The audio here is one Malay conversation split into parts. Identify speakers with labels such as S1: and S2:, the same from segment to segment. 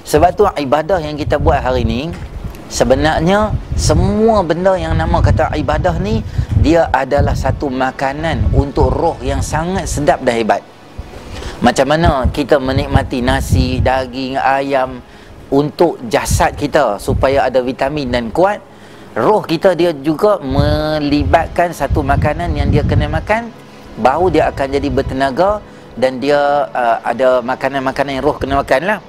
S1: Sebab tu ibadah yang kita buat hari ni, sebenarnya semua benda yang nama kata ibadah ni, dia adalah satu makanan untuk roh yang sangat sedap dan hebat. Macam mana kita menikmati nasi, daging, ayam untuk jasad kita supaya ada vitamin dan kuat, roh kita dia juga melibatkan satu makanan yang dia kena makan, baru dia akan jadi bertenaga. Dan dia ada makanan-makanan yang roh kena makan lah.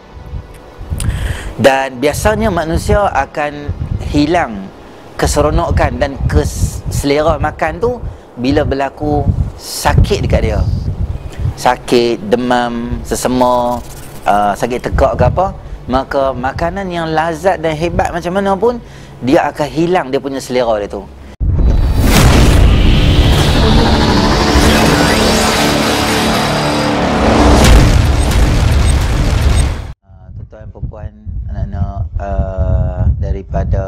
S1: Dan biasanya manusia akan hilang keseronokan dan selera makan tu bila berlaku sakit dekat dia. Sakit, demam, sesama, sakit tekak ke apa, maka makanan yang lazat dan hebat macam mana pun, dia akan hilang dia punya selera dia tu. Tuan-tuan, perempuan, anak-anak daripada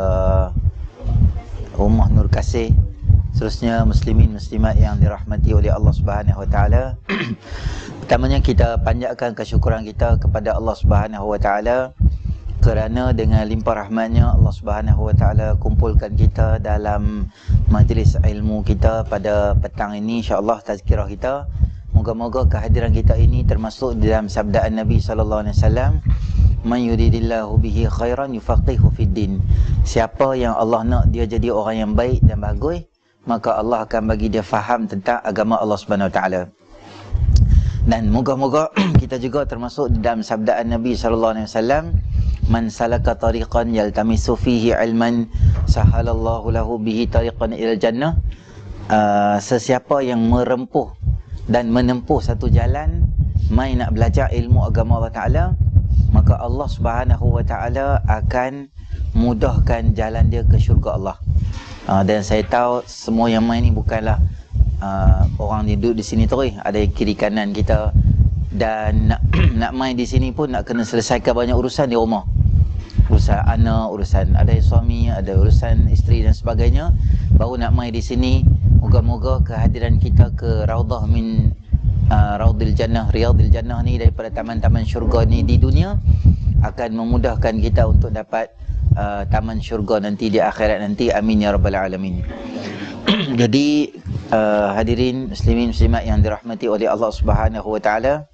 S1: Rumah Nur Kasih, seterusnya muslimin muslimat yang dirahmati oleh Allah Subhanahu Wa Taala. Pertamanya kita panjatkan kesyukuran kita kepada Allah Subhanahu Wa Taala kerana dengan limpah rahmatnya Allah Subhanahu Wa Taala kumpulkan kita dalam majlis ilmu kita pada petang ini, insya-Allah tazkirah kita. Moga-moga kehadiran kita ini termasuk di dalam sabdaan Nabi sallallahu alaihi wasallam, "Man yuridillahu bihi khairan yufaqihu fid din." Siapa yang Allah nak dia jadi orang yang baik dan bagus, maka Allah akan bagi dia faham tentang agama Allah Subhanahu Wa Taala. Dan moga-moga kita juga termasuk di dalam sabdaan Nabi sallallahu alaihi wasallam, "Man salaka tariqan yaltamisu fihi ilman sahalallahu lahu bihi tariqan ilal jannah." Sesiapa yang merempuh dan menempuh satu jalan mai nak belajar ilmu agama Allah Ta'ala, maka Allah Subhanahu Wa Ta'ala akan mudahkan jalan dia ke syurga Allah. Dan saya tahu semua yang main ni bukanlah orang yang duduk di sini terus, ada kiri kanan kita, dan nak main di sini pun nak kena selesaikan banyak urusan di rumah, urusan anak, urusan ada suami, ada urusan isteri dan sebagainya, baru nak main di sini. Moga-moga kehadiran kita ke Raudhah min Raudhil Jannah, Riyadhil Jannah ni, daripada taman-taman syurga ni di dunia, akan memudahkan kita untuk dapat taman syurga nanti di akhirat nanti. Amin ya rabbal alamin. Jadi hadirin muslimin muslimat yang dirahmati oleh Allah Subhanahu Wa Taala,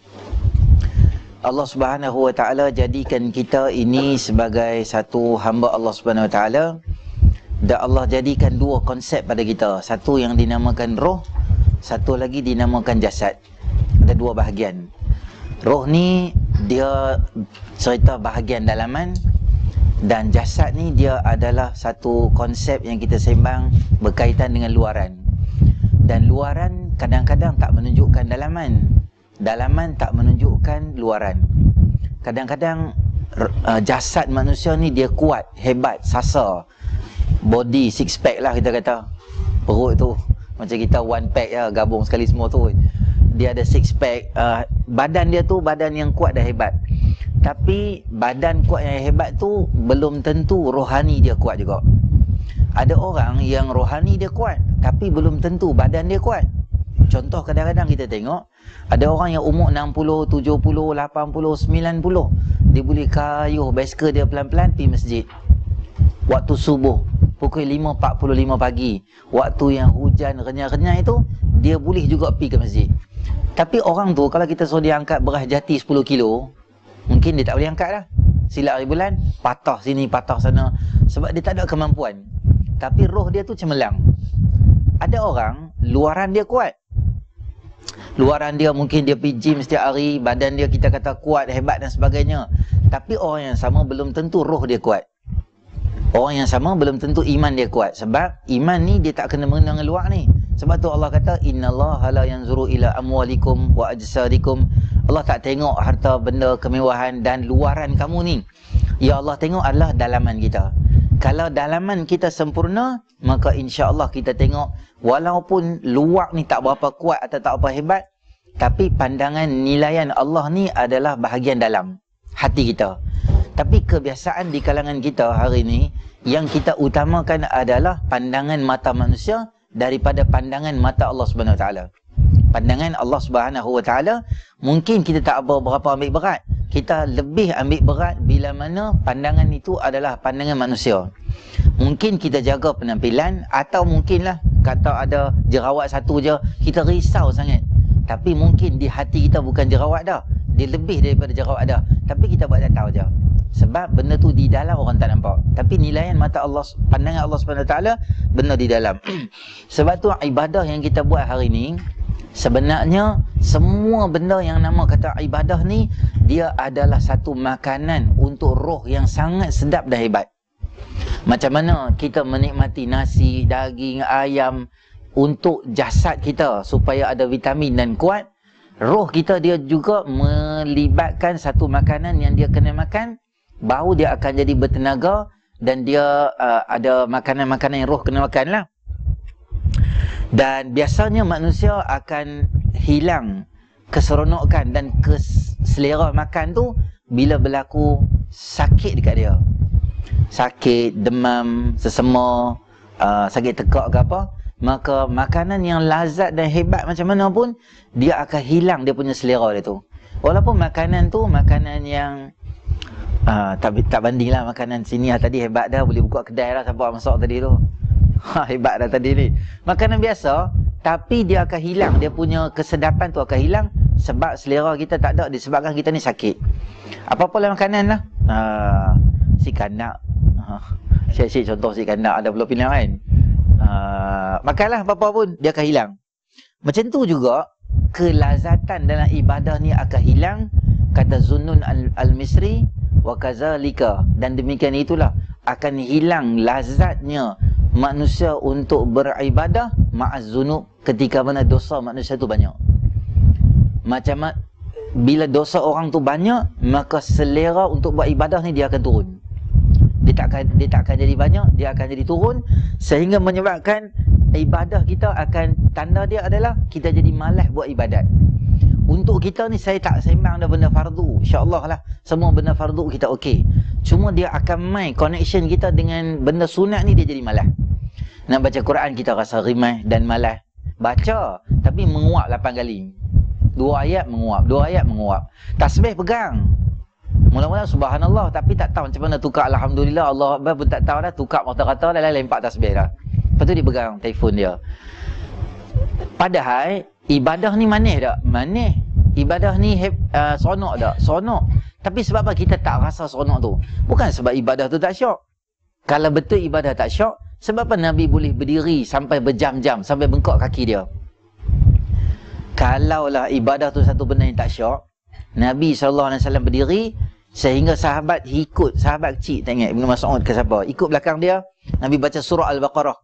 S1: Allah Subhanahu Wa Taala jadikan kita ini sebagai satu hamba Allah Subhanahu Wa Taala. Dan Allah jadikan dua konsep pada kita, satu yang dinamakan roh, satu lagi dinamakan jasad. Ada dua bahagian. Roh ni dia cerita bahagian dalaman, dan jasad ni dia adalah satu konsep yang kita sembang berkaitan dengan luaran. Dan luaran kadang-kadang tak menunjukkan dalaman, dalaman tak menunjukkan luaran. Kadang-kadang jasad manusia ni dia kuat, hebat, sasa, body six pack lah kita kata. Perut tu macam kita one pack ya, gabung sekali semua tu. Dia ada six pack. Badan dia tu badan yang kuat dan hebat. Tapi badan kuat yang hebat tu belum tentu rohani dia kuat juga. Ada orang yang rohani dia kuat, tapi belum tentu badan dia kuat. Contoh, kadang-kadang kita tengok ada orang yang umur 60, 70, 80, 90, dia boleh kayuh basikal dia pelan-pelan pergi masjid waktu subuh pukul 5.45 pagi, waktu yang hujan renyah-renyah itu, dia boleh juga pergi ke masjid. Tapi orang tu kalau kita suruh dia angkat beras jati 10 kilo, mungkin dia tak boleh angkat dah. Silap hari bulan, patah sini, patah sana, sebab dia tak ada kemampuan. Tapi roh dia tu cemerlang. Ada orang luaran dia kuat, luaran dia mungkin dia pergi gym setiap hari, badan dia kita kata kuat, hebat dan sebagainya, tapi orang yang sama belum tentu roh dia kuat. Orang yang sama belum tentu iman dia kuat. Sebab iman ni dia tak kena mengena dengan luar ni. Sebab tu Allah kata, "Innallaha la yanzuru ila amwalikum wa ajsadikum." Allah tak tengok harta benda kemewahan dan luaran kamu ni. Ya Allah tengok adalah dalaman kita. Kalau dalaman kita sempurna, maka insya-Allah kita tengok walaupun luar ni tak berapa kuat atau tak berapa hebat, tapi pandangan nilaian Allah ni adalah bahagian dalam hati kita. Tapi kebiasaan di kalangan kita hari ni, yang kita utamakan adalah pandangan mata manusia daripada pandangan mata Allah Subhanahu Wa Taala. Pandangan Allah Subhanahu Wa Taala mungkin kita tak berapa ambil berat, kita lebih ambil berat bila mana pandangan itu adalah pandangan manusia. Mungkin kita jaga penampilan, atau mungkinlah kata ada jerawat satu je, kita risau sangat. Tapi mungkin di hati kita bukan jerawat dah, dia lebih daripada jerawat dah, tapi kita buat tak tahu je. Sebab benda tu di dalam orang tak nampak, tapi nilaian mata Allah, pandangan Allah SWT benda di dalam. Sebab tu ibadah yang kita buat hari ni, sebenarnya semua benda yang nama kata ibadah ni, dia adalah satu makanan untuk roh yang sangat sedap dan hebat. Macam mana kita menikmati nasi, daging, ayam untuk jasad kita supaya ada vitamin dan kuat, roh kita dia juga melibatkan satu makanan yang dia kena makan, baru dia akan jadi bertenaga, dan dia ada makanan-makanan yang roh kena makan lah. Dan biasanya manusia akan hilang keseronokan dan selera makan tu bila berlaku sakit dekat dia. Sakit, demam, sesama, sakit tekak ke apa, maka makanan yang lazat dan hebat macam mana pun, dia akan hilang dia punya selera dia tu. Walaupun makanan tu makanan yang tak banding lah makanan sini lah. Tadi hebat dah, boleh buka kedai lah siapa masak tadi tu. Hebat dah tadi ni. Makanan biasa, tapi dia akan hilang, dia punya kesedapan tu akan hilang sebab selera kita tak ada, disebabkan kita ni sakit. Apa-apa lah makanan lah, si kanak, syek-syek contoh si kanak, ada pula pilihan kan. Makanlah apa-apa pun, dia akan hilang. Macam tu juga kelazatan dalam ibadah ni akan hilang, kata Zunnun al-Misri, wa kazalika, dan demikian itulah akan hilang lazatnya manusia untuk beribadah ma'az zunub, ketika mana dosa manusia tu banyak. Macam bila dosa orang tu banyak, maka selera untuk buat ibadah ni dia akan turun. Dia tak akan jadi banyak, dia akan jadi turun, sehingga menyebabkan ibadah kita akan, tanda dia adalah kita jadi malas buat ibadat. Untuk kita ni, saya tak sembang dah benda fardu, insya-Allah lah semua benda fardu kita okey. Cuma dia akan main connection kita dengan benda sunat ni, dia jadi malas. Nak baca Quran kita rasa rimai dan malas. Baca tapi menguap 8 kali. 2 ayat menguap, 2 ayat menguap. Tasbih pegang. Mula-mula subhanallah, tapi tak tahu macam mana tukar alhamdulillah, Allah Akbar pun tak tahu dah, tukar kata-kata dah lempak tasbih dah. Lepas tu dia pegang telefon dia. Padahal ibadah ni manis tak? Manis. Ibadah ni seronok tak? Seronok. Tapi sebab apa kita tak rasa seronok tu? Bukan sebab ibadah tu tak syok. Kalau betul ibadah tak syok, sebab apa Nabi boleh berdiri sampai berjam-jam, sampai bengkak kaki dia? Kalaulah ibadah tu satu benda yang tak syok, Nabi SAW berdiri sehingga sahabat ikut, sahabat kecil, tak ingat Ibn Mas'ud ke siapa, ikut belakang dia, Nabi baca surah Al-Baqarah.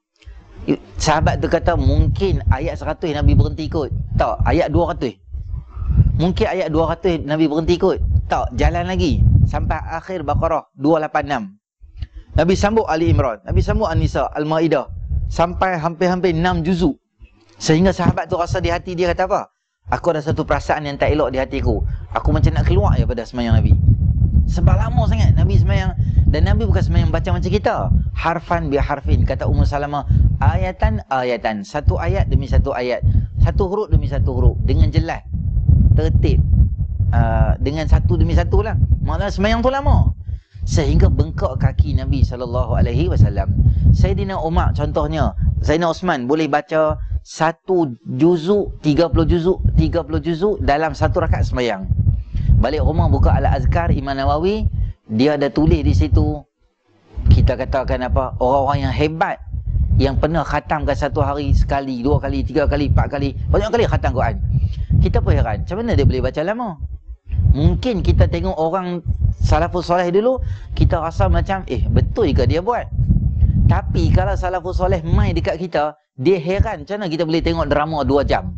S1: Sahabat tu kata mungkin ayat 100 Nabi berhenti ikut. Tak, ayat 200. Mungkin ayat 200 Nabi berhenti ikut. Tak, jalan lagi sampai akhir Baqarah 286. Nabi sambung Ali Imran, Nabi sambung An-Nisa, Al-Maidah, sampai hampir-hampir 6 juzuk. Sehingga sahabat tu rasa di hati dia, kata apa? Aku ada satu perasaan yang tak elok di hatiku. Aku macam nak keluar daripada semayang Nabi. Sebab lama sangat Nabi semayang. Dan Nabi bukan semayang baca macam kita, harfan bi harfin. Kata Ummu Salamah, ayatan ayatan, satu ayat demi satu ayat, satu huruf demi satu huruf, dengan jelas, tertib, dengan satu demi satu lah. Maknanya semayang tu lama, sehingga bengkak kaki Nabi SAW. Sayyidina Umar contohnya, Sayyidina Osman boleh baca satu juzuk, 30 juzuk dalam satu rakaat semayang. Balik rumah buka Al-Azkar Imam Nawawi, dia ada tulis di situ, kita katakan apa, orang-orang yang hebat yang pernah khatamkan satu hari sekali, 2 kali, 3 kali, 4 kali, banyak kali khatam Quran. Kita pun heran, macam mana dia boleh baca lama? Mungkin kita tengok orang salafus soleh dulu, kita rasa macam betul ke dia buat? Tapi kalau salafus soleh mai dekat kita, dia heran macam mana kita boleh tengok drama 2 jam.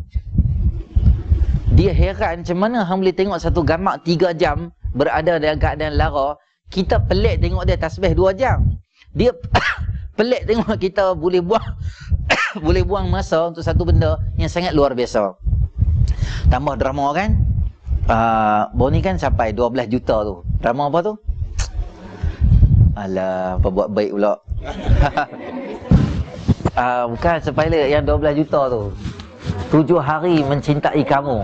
S1: Dia heran macam mana hang boleh tengok satu gamak 3 jam berada dalam keadaan lara. Kita pelik tengok dia tasbih 2 jam. Dia pelik tengok kita boleh buang boleh buang masa untuk satu benda yang sangat luar biasa. Tambah drama kan, baru ni kan sampai 12 juta tu. Drama apa tu? Alah, apa buat baik pula. Bukan sepilot yang 12 juta tu. 7 hari mencintai kamu.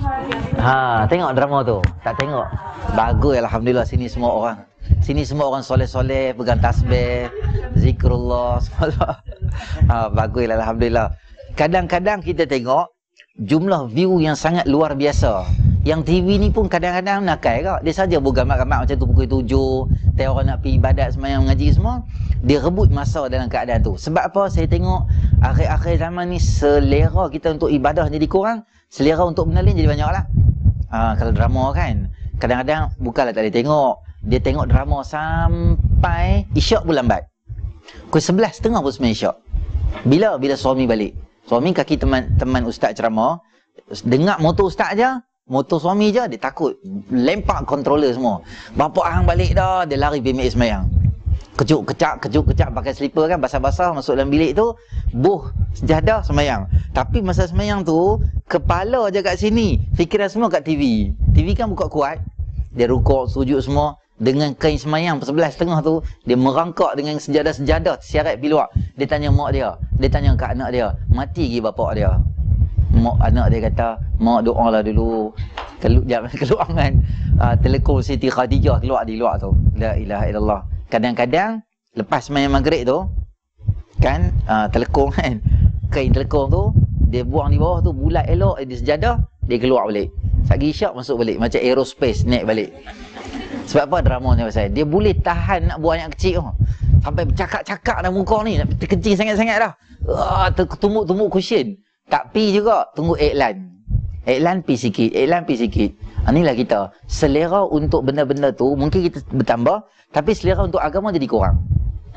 S1: Ha, tengok drama tu. Tak tengok? Bagus, alhamdulillah. Sini semua orang. Sini semua orang soleh-soleh, pegang tasbih, zikrullah, semua. Ha, bagus, alhamdulillah. Kadang-kadang kita tengok jumlah view yang sangat luar biasa. Yang TV ni pun kadang-kadang nakal kak. Dia saja bergambar-gambar macam tu pukul 7, tengok orang nak pergi ibadat, sembahyang, mengaji semua. Dia rebut masa dalam keadaan tu. Sebab apa? Saya tengok akhir-akhir zaman ni selera kita untuk ibadah jadi kurang, selera untuk benda lain jadi banyak lah. Kalau drama kan, kadang-kadang bukanlah tak boleh tengok. Dia tengok drama sampai isyak pun lambat. Pukul 11.30 pun sebenarnya isyak. Bila suami balik. Suami kaki teman ustaz ceramah, dengar motor ustaz je, motor suami je, dia takut lempak controller semua. Bapak hang balik dah, dia lari pergi ambil sembahyang. Kejut-kecak pakai slipper kan, basah-basah masuk dalam bilik tu, buh sejadah sembahyang. Tapi masa sembahyang tu, kepala je kat sini, fikiran semua kat TV. TV kan buka kuat, dia rukuk, sujud semua. Dengan kain semayang 11.30 tu, dia merangkak dengan sejadah-sejadah siarat pergi luar. Dia tanya mak dia, dia tanya kat anak dia, mati ke bapak dia? Mak anak dia kata, mak doalah dulu, jangan keluar kan. Telekong Siti Khadijah keluar di luar tu. La ilaha illallah. Kadang-kadang lepas semayang maghrib tu kan, telekong kan, kain telekong tu dia buang di bawah tu, bulat elok di sejadah, dia keluar balik. Sagi isyak masuk balik, macam aerospace naik balik. Sebab apa drama ni pasal? Dia boleh tahan nak buat anak kecil tu. Sampai bercakap-cakap dah muka ni, nak terkencing sangat-sangat dah. Tumbuk-tumbuk cushion. Tak pi juga, tunggu iklan. Iklan pi sikit, iklan pi sikit. Inilah kita. Selera untuk benda-benda tu mungkin kita bertambah, tapi selera untuk agama jadi kurang.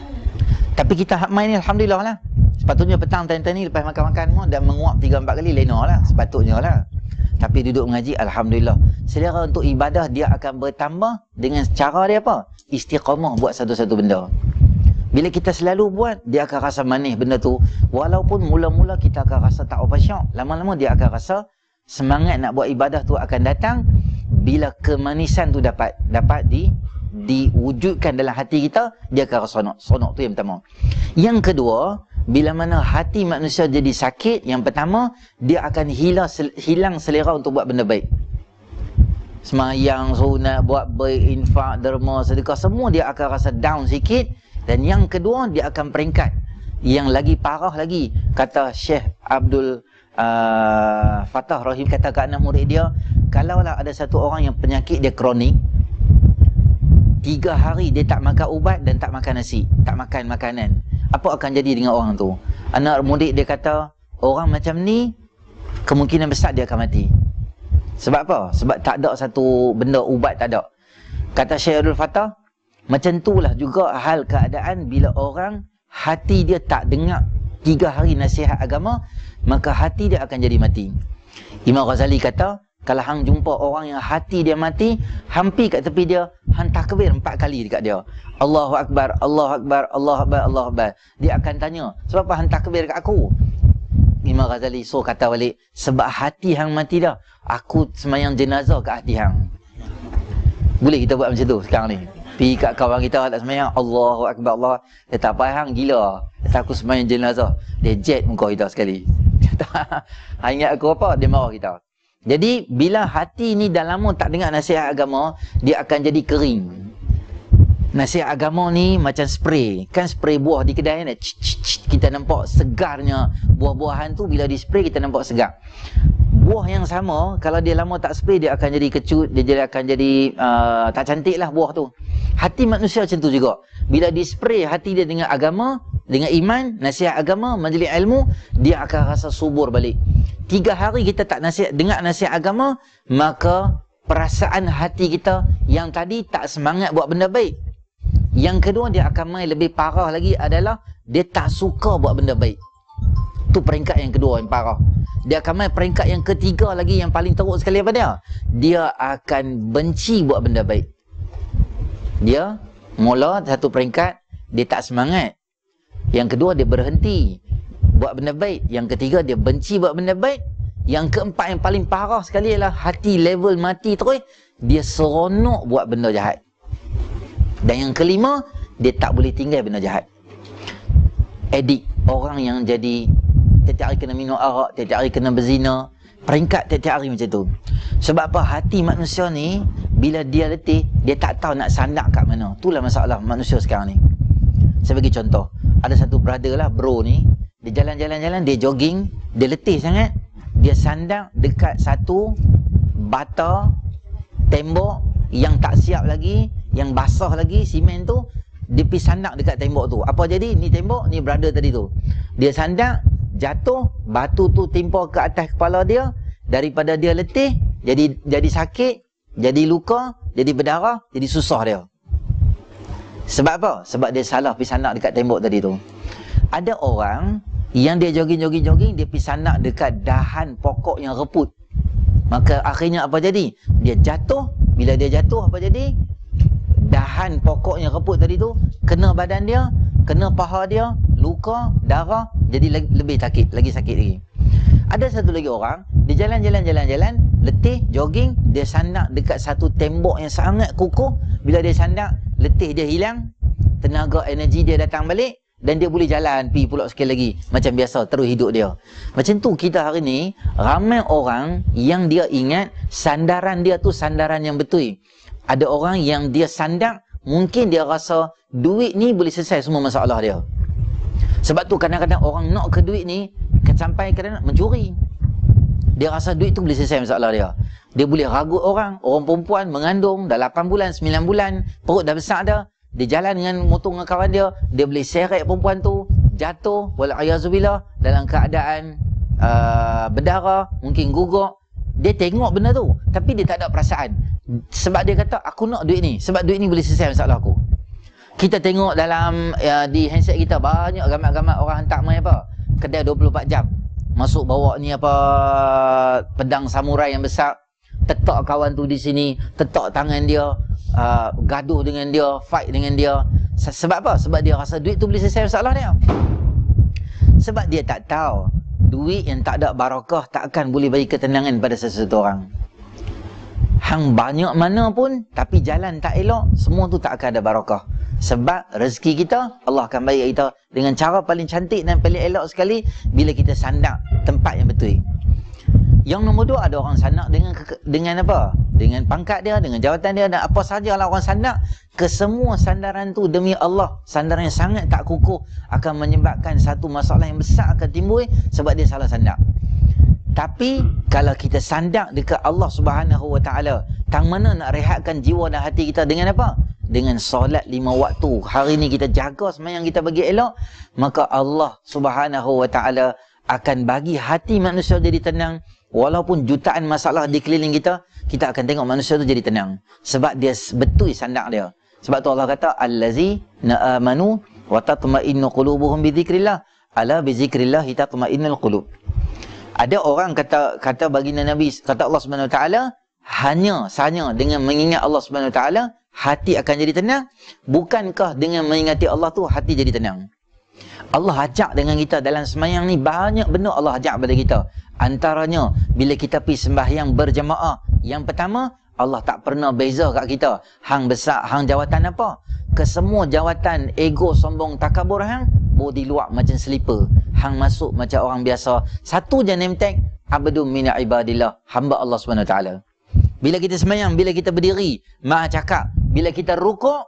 S1: Tapi kita hak main ni alhamdulillah lah. Sepatutnya petang time-time ni lepas makan-makan semua dan menguap 3-4 kali lena lah. Sepatutnya lah. Tapi duduk mengaji, alhamdulillah. Selera untuk ibadah dia akan bertambah dengan cara dia apa? Istiqamah buat satu-satu benda. Bila kita selalu buat, dia akan rasa manis benda tu. Walaupun mula-mula kita akan rasa tak apa syok, lama-lama dia akan rasa semangat nak buat ibadah tu akan datang. Bila kemanisan tu dapat diwujudkan dalam hati kita, dia akan rasa sonok. Sonok tu yang pertama. Yang kedua, bila mana hati manusia jadi sakit, yang pertama, dia akan hilang selera untuk buat benda baik. Semayang, sunat, buat baik, infak, derma, sedekah, semua dia akan rasa down sikit. Dan yang kedua, dia akan peringkat. Yang lagi parah lagi, kata Syekh Abdul Fattah Rahim, kata ke anak murid dia, kalaulah ada satu orang yang penyakit dia kronik, 3 hari dia tak makan ubat dan tak makan nasi, tak makan makanan, apa akan jadi dengan orang tu? Anak murid dia kata, orang macam ni kemungkinan besar dia akan mati. Sebab apa? Sebab tak ada satu benda ubat, tak ada. Kata Syekh Abdul Fattah, macam itulah juga hal keadaan bila orang hati dia tak dengar 3 hari nasihat agama, maka hati dia akan jadi mati. Imam Ghazali kata, kalau hang jumpa orang yang hati dia mati, hampir kat tepi dia, hang takbir 4 kali dekat dia. Allahu Akbar, Allahu Akbar, Allahu Akbar, Allahu Akbar. Dia akan tanya, sebab apa hang takbir dekat aku? Imam Ghazali kata balik, sebab hati hang mati dah. Aku semayang jenazah kat hati hang. Boleh kita buat macam tu sekarang ni? Pergi kat kawan kita tak semayang, Allahu Akbar, Allah. Dia tak apa, hang gila. Kata aku semayang jenazah. Dia jet muka kita sekali. Hang ingat aku apa? Dia marah kita. Jadi bila hati ni dah lama tak dengar nasihat agama, dia akan jadi kering. Nasihat agama ni macam spray. Kan spray buah di kedai ni, kita nampak segarnya buah-buahan tu. Bila di spray kita nampak segar. Buah yang sama, kalau dia lama tak spray, dia akan jadi kecut, dia akan jadi tak cantik lah buah tu. Hati manusia macam tu juga. Bila di spray hati dia dengan agama, dengan iman, nasihat agama, majlis ilmu, dia akan rasa subur balik. 3 hari kita tak dengar nasihat agama, maka perasaan hati kita yang tadi tak semangat buat benda baik. Yang kedua, dia akan main lebih parah lagi adalah dia tak suka buat benda baik. Tu peringkat yang kedua yang parah. Dia akan main peringkat yang ketiga lagi yang paling teruk sekali apa dia? Dia akan benci buat benda baik. Dia mula satu peringkat, dia tak semangat. Yang kedua, dia berhenti buat benda baik. Yang ketiga, dia benci buat benda baik. Yang keempat yang paling parah sekali ialah hati level mati terus, dia seronok buat benda jahat. Dan yang kelima, dia tak boleh tinggal benda jahat. Edik, orang yang jadi tiap-tiap hari kena minum arak, tiap-tiap hari kena berzina. Peringkat tiap-tiap hari macam tu. Sebab apa? Hati manusia ni bila dia letih, dia tak tahu nak sandak kat mana. Itulah masalah manusia sekarang ni. Saya bagi contoh. Ada satu brother lah, bro ni, dia jalan-jalan-jalan, dia jogging, dia letih sangat, dia sandak dekat satu bata tembok yang tak siap lagi, yang basah lagi, simen tu, dia pergi sandak dekat tembok tu. Apa jadi? Ni tembok, ni brother tadi tu. Dia sandak, jatuh, batu tu timpah ke atas kepala dia. Daripada dia letih, jadi sakit, jadi luka, jadi berdarah, jadi susah dia. Sebab apa? Sebab dia salah pergi sandak dekat tembok tadi tu. Ada orang yang dia jogging, dia pergi sandak dekat dahan pokok yang reput. Maka akhirnya apa jadi? Dia jatuh. Bila dia jatuh, apa jadi? Dahan pokok yang reput tadi tu kena badan dia, kena paha dia, luka, darah, jadi lebih sakit, lagi sakit lagi. Ada satu lagi orang, dia jalan, letih, jogging, dia sandak dekat satu tembok yang sangat kukuh. Bila dia sandak, letih dia hilang, tenaga energi dia datang balik, dan dia boleh jalan, pergi pula sekali lagi. Macam biasa, terus hidup dia. Macam tu kita hari ni, ramai orang yang dia ingat sandaran dia tu sandaran yang betul. Ada orang yang dia sandak, mungkin dia rasa duit ni boleh selesai semua masalah dia. Sebab tu kadang-kadang orang nak ke duit ni, sampai kadang-kadang mencuri. Dia rasa duit tu boleh selesai masalah dia. Dia boleh ragut orang perempuan mengandung dah 8 bulan, 9 bulan, perut dah besar dah. Dia jalan dengan motor dengan kawan dia boleh seret perempuan tu, jatuh, wal'ayazubillah, dalam keadaan berdarah, mungkin gugur. Dia tengok benda tu, tapi dia tak ada perasaan. Sebab dia kata, aku nak duit ni, sebab duit ni boleh selesai masalah aku. Kita tengok dalam di handset kita, banyak gambar-gambar orang hantar mai apa, kedai 24 jam. Masuk bawa ni apa, pedang samurai yang besar, tetak kawan tu di sini, tetak tangan dia, gaduh dengan dia, fight dengan dia. Sebab apa? Sebab dia rasa duit tu boleh selesai masalah dia. Sebab dia tak tahu duit yang tak ada barakah tak akan boleh bagi ketenangan pada seseorang orang. Hang banyak mana pun, tapi jalan tak elok, semua tu tak akan ada barakah. Sebab rezeki kita, Allah akan bagi kita dengan cara paling cantik dan paling elok sekali bila kita sandak tempat yang betul. Yang nombor 2, ada orang sandak dengan apa? Dengan pangkat dia, dengan jawatan dia, dan apa sajalah orang sandak. Kesemua sandaran tu demi Allah, sandaran yang sangat tak kukuh, akan menyebabkan satu masalah yang besar akan timbul sebab dia salah sandak. Tapi kalau kita sandak dekat Allah Subhanahu Wa Taala, tang mana nak rehatkan jiwa dan hati kita dengan apa? Dengan solat 5 waktu. Hari ni kita jaga sembahyang kita bagi elok, maka Allah Subhanahu Wa Taala akan bagi hati manusia jadi tenang. Walaupun jutaan masalah di keliling kita, kita akan tengok manusia tu jadi tenang. Sebab dia betul sandak dia. Sebab tu Allah kata, allazina amanu wa tatma'innu qulubuhum bi dzikrillah, ala bi dzikrillah tatma'innul qulub. Ada orang kata baginda Nabi, kata Allah Subhanahu Wa Taala, hanya dengan mengingat Allah Subhanahu Wa Taala hati akan jadi tenang. Bukankah dengan mengingati Allah tu hati jadi tenang? Allah ajak dengan kita dalam sembahyang ni, banyak benda Allah ajak pada kita. Antaranya bila kita pergi sembahyang berjamaah, yang pertama, Allah tak pernah beza kat kita, hang besar, hang jawatan apa. Kesemua jawatan ego, sombong, takabur hang boleh diluak macam selipar, hang masuk macam orang biasa. Satu je name tag, abdun min ibadillah, hamba Allah SWT. Bila kita sembahyang, bila kita berdiri, Maha cakap, bila kita rukuk,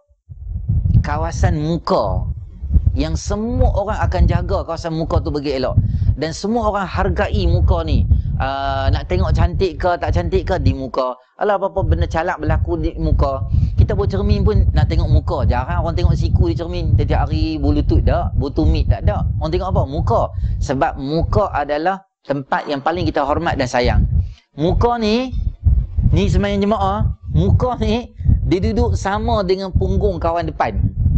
S1: kawasan muka yang semua orang akan jaga kawasan muka tu bagi elok, dan semua orang hargai muka ni. Nak tengok cantik ke tak cantik ke di muka. Alah, apa-apa benda calak berlaku di muka. Kita buat cermin pun nak tengok muka. Jarang orang tengok siku di cermin. Setiap hari bulu tut tak, bulu tumit tak ada. Orang tengok apa? Muka. Sebab muka adalah tempat yang paling kita hormat dan sayang. Muka ni sembahyang jemaah, muka ni dia duduk sama dengan punggung kawan depan.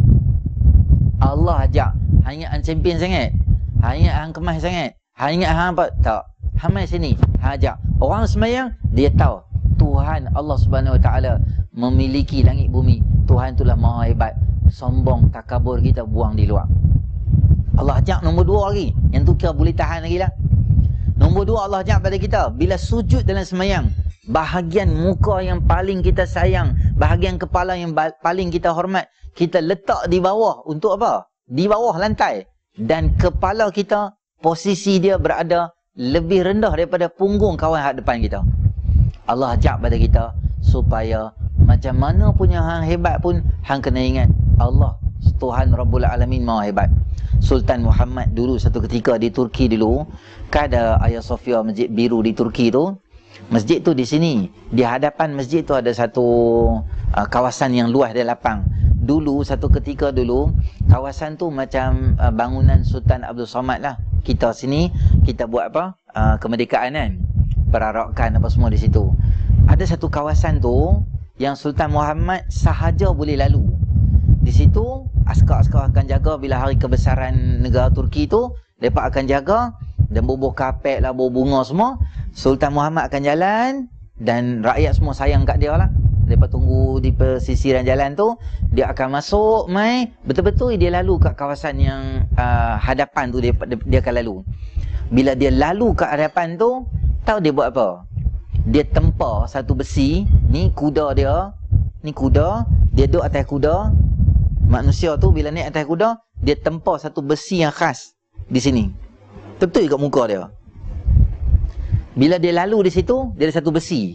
S1: Allah ajak, hang ingat hang champion sangat, hang ingat hang kemas sangat, hang ingat hang apa? Tak. Hang mai sini, hang ajak. Orang sembahyang, dia tahu Tuhan Allah Subhanahu Wa Taala memiliki langit bumi. Tuhan itulah maha hebat. Sombong, takabur kita buang di luar. Allah ajak nombor 2 lagi. Yang tu kira boleh tahan lagi lah. Nombor 2, Allah ajak pada kita, bila sujud dalam sembahyang, bahagian muka yang paling kita sayang, bahagian kepala yang paling kita hormat, kita letak di bawah. Untuk apa? Di bawah lantai. Dan kepala kita posisi dia berada lebih rendah daripada punggung kawan hak depan kita. Allah ajak pada kita supaya macam mana punya hang hebat pun, hang kena ingat Allah Tuhan Rabbul Alamin maha hebat. Sultan Muhammad dulu satu ketika di Turki dulu, kan ada Hagia Sophia, masjid biru di Turki tu. Masjid tu di sini, di hadapan masjid tu ada satu kawasan yang luas dan lapang. Dulu satu ketika dulu, kawasan tu macam bangunan Sultan Abdul Samad lah. Kita sini kita buat apa? Kemerdekaan kan, perarakan apa semua di situ. Ada satu kawasan tu yang Sultan Muhammad sahaja boleh lalu. Di situ askar-askar akan jaga bila hari kebesaran negara Turki tu, mereka akan jaga dan bubuh kapet lah, bubuh bunga semua. Sultan Muhammad akan jalan dan rakyat semua sayang kat dia lah. Mereka tunggu di pesisiran jalan tu, dia akan masuk mai, betul-betul dia lalu kat kawasan yang hadapan tu, dia akan lalu. Bila dia lalu kat hadapan tu, tahu dia buat apa? Dia tempar satu besi, ni kuda dia, ni kuda, dia duduk atas kuda. Manusia tu bila naik atas kuda, dia tempar satu besi yang khas di sini. Betul kat muka dia. Bila dia lalu di situ, dia ada satu besi.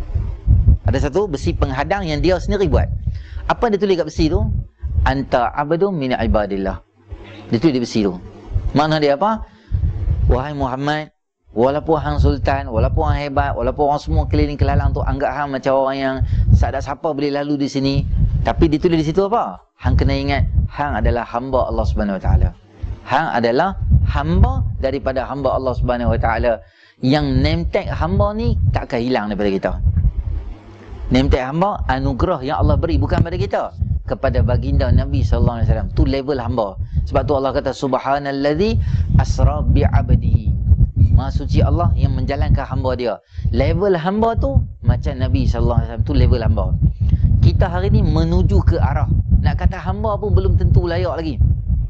S1: Ada satu besi penghadang yang dia sendiri buat. Apa dia tulis kat besi tu? Anta abadu min ibadillah. Dia tulis di besi tu. Makna dia apa? Wahai Muhammad, walaupun hang sultan, walaupun hang hebat, walaupun orang semua keliling kelalang tu anggap hang macam orang yang tak ada siapa boleh lalu di sini, tapi ditulis di situ apa? Hang kena ingat, hang adalah hamba Allah Subhanahu Wa Taala. Hang adalah hamba daripada hamba Allah Subhanahu Wa Taala. Yang name tag hamba ni tak akan hilang daripada kita. Name tag hamba anugerah yang Allah beri bukan pada kita, kepada baginda Nabi sallallahu alaihi wasallam. Tu level hamba. Sebab tu Allah kata subhanallazi asra bi 'abdihi. Maha suci Allah yang menjalankan hamba dia. Level hamba tu macam Nabi sallallahu alaihi wasallam, tu level hamba. Kita hari ni menuju ke arah, nak kata hamba pun belum tentu layak lagi.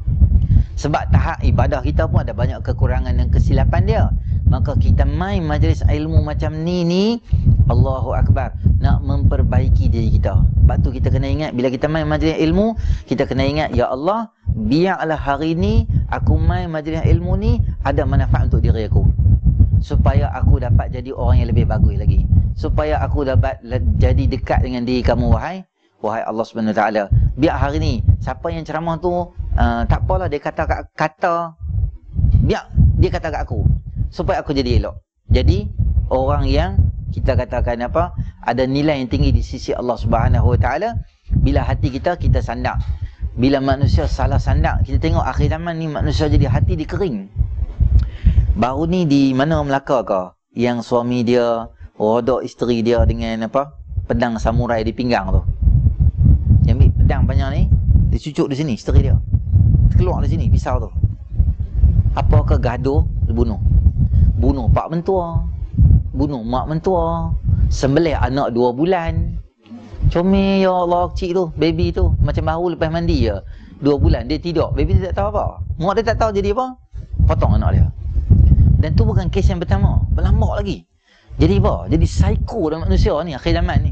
S1: Sebab tahap ibadah kita pun ada banyak kekurangan dan kesilapan dia. Maka kita main majlis ilmu macam ni, Allahu Akbar, nak memperbaiki diri kita. Sebab tu kita kena ingat, bila kita main majlis ilmu, kita kena ingat, ya Allah, biarlah hari ni aku main majlis ilmu ni ada manfaat untuk diri aku, supaya aku dapat jadi orang yang lebih bagus lagi, supaya aku dapat jadi dekat dengan diri kamu, wahai Allah Subhanahu Wa Taala. Biar hari ni siapa yang ceramah tu tak apalah dia kata, biar dia kata kat aku, supaya aku jadi elok, jadi orang yang kita katakan apa, ada nilai yang tinggi di sisi Allah Subhanahu Wa Taala. Bila hati kita sandak, bila manusia salah sandak, kita tengok akhir zaman ni manusia jadi hati dikering. Baru ni di mana Melaka ke, yang suami dia rodok isteri dia dengan apa, pedang samurai di pinggang tu. Dia ambil pedang panjang ni, dia cucuk di sini isteri dia, keluar di sini pisau tu. Apa ke gaduh, dia bunuh pak mentua, bunuh mak mentua, sembelih anak 2 bulan. Comel ya Allah, kecil tu, baby tu macam baru lepas mandi je, 2 bulan dia tidur, baby tu tak tahu apa, mak dia tak tahu jadi apa, potong anak dia. Dan tu bukan kes yang pertama, berlambak lagi. Jadi apa? Jadi psycho dalam manusia ni akhir zaman ni.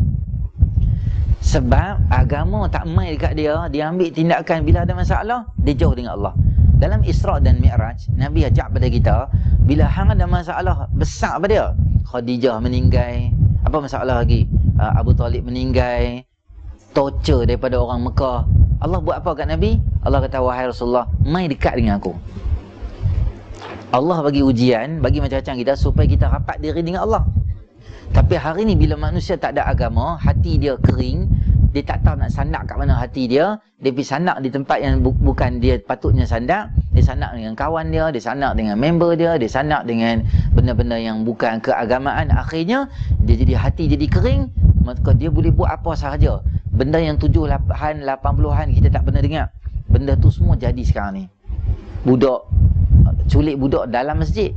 S1: Sebab agama tak main dekat dia, dia ambil tindakan bila ada masalah, dia jauh dengan Allah. Dalam Isra' dan Mi'raj, Nabi ajak pada kita, bila hang ada masalah besar pada dia, Khadijah meninggal, apa masalah lagi? Abu Talib meninggal, torture daripada orang Mekah. Allah buat apa kat Nabi? Allah kata, wahai Rasulullah, mai dekat dengan aku. Allah bagi ujian, bagi macam-macam kita supaya kita rapat diri dengan Allah. Tapi hari ni bila manusia tak ada agama, hati dia kering, dia tak tahu nak sandak kat mana hati dia, dia pergi sandak di tempat yang bukan dia patutnya sandak. Dia sandak dengan kawan dia sandak dengan member dia sandak dengan benda-benda yang bukan keagamaan. Akhirnya dia jadi hati jadi kering, maka dia boleh buat apa sahaja. Benda yang 70-an, 80-an kita tak pernah dengar, benda tu semua jadi sekarang ni. Budak culik budak dalam masjid,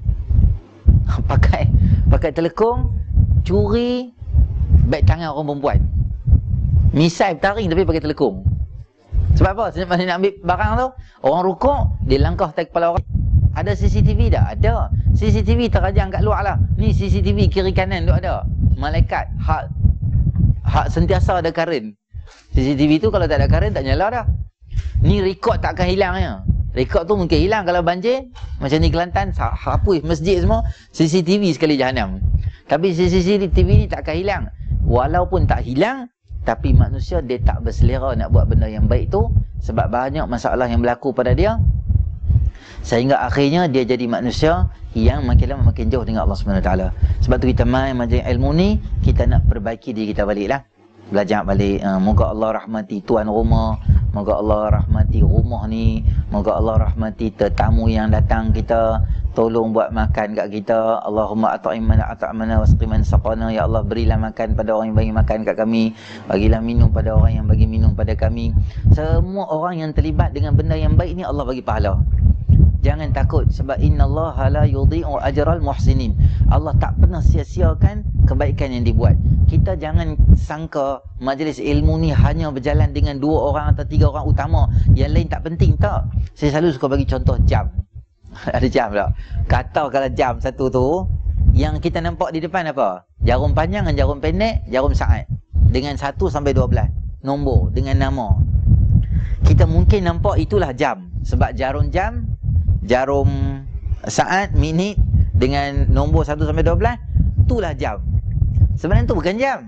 S1: pakai telekong, curi beg tangan orang perempuan, misai bertaring tapi pakai telekong. Sebab apa? Sebab mana nak ambil barang tu, orang rukuk, dia langkah atas kepala orang. Ada CCTV tak? Ada. CCTV terajang kat luar lah. Ni CCTV kiri kanan tu ada. Malaikat hak sentiasa ada karen. CCTV tu kalau tak ada karen tak nyala dah. Ni rekod tak akan hilangnya. Rekod tu mungkin hilang kalau banjir. Macam ni Kelantan, hapus masjid semua, CCTV sekali jahanam. Tapi CCTV ni tak akan hilang. Walaupun tak hilang, tapi manusia dia tak berselera nak buat benda yang baik tu, sebab banyak masalah yang berlaku pada dia, sehingga akhirnya dia jadi manusia yang makin lama makin jauh dengan Allah SWT. Sebab tu kita main majlis ilmu ni, kita nak perbaiki diri kita balik lah. Belajar balik. Moga Allah rahmati tuan rumah, moga Allah rahmati rumah ni, moga Allah rahmati tetamu yang datang kita, tolong buat makan kat kita. Allahumma at'imana wasqiman saqana. Ya Allah, berilah makan pada orang yang bagi makan kat kami, bagilah minum pada orang yang bagi minum pada kami. Semua orang yang terlibat dengan benda yang baik ni Allah bagi pahala. Jangan takut, sebab innallaha la yudhi'u ajral muhsinin. Allah tak pernah sia-siakan kebaikan yang dibuat. Kita jangan sangka majlis ilmu ni hanya berjalan dengan 2 orang atau 3 orang utama, yang lain tak penting. Tak. Saya selalu suka bagi contoh jam. Ada jam tak? Kata kalau jam satu tu, yang kita nampak di depan apa? Jarum panjang dan jarum pendek, jarum saat. Dengan 1 sampai 12 nombor dengan nama. Kita mungkin nampak itulah jam. Sebab jarum jam, jarum saat, minit dengan nombor 1 sampai 12, itulah jam. Sebenarnya tu bukan jam.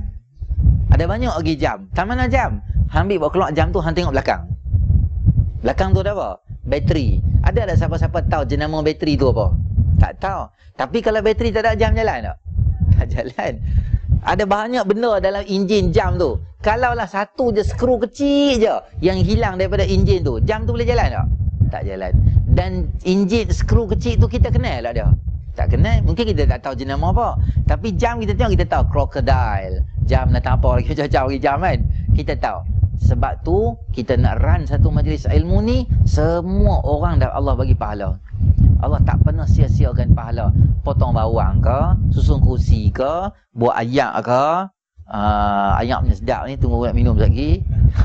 S1: Ada banyak lagi jam. Tak mana jam? Ambil bawa keluar jam tu, hang tengok belakang. Belakang tu ada apa? Bateri. Ada tak siapa-siapa tahu jenama bateri tu apa? Tak tahu. Tapi kalau bateri tak ada, jam jalan tak? Tak jalan. Ada banyak benda dalam enjin jam tu. Kalaulah satu je skru kecil je yang hilang daripada enjin tu, jam tu boleh jalan tak? Tak jalan. Dan enjin skru kecil tu kita kenal tak dia? Tak kenal. Mungkin kita tak tahu jenama apa. Tapi jam kita tengok, kita tahu crocodile. Jam datang apa lagi, jauh-jauh lagi jam kan? Kita tahu. Sebab tu kita nak run satu majlis ilmu ni, semua orang dah Allah bagi pahala. Allah tak pernah sia-siakan pahala. Potong bawang ke, susun kursi ke, buat ayak ke. Ayak punya sedap ni, tunggu nak minum lagi.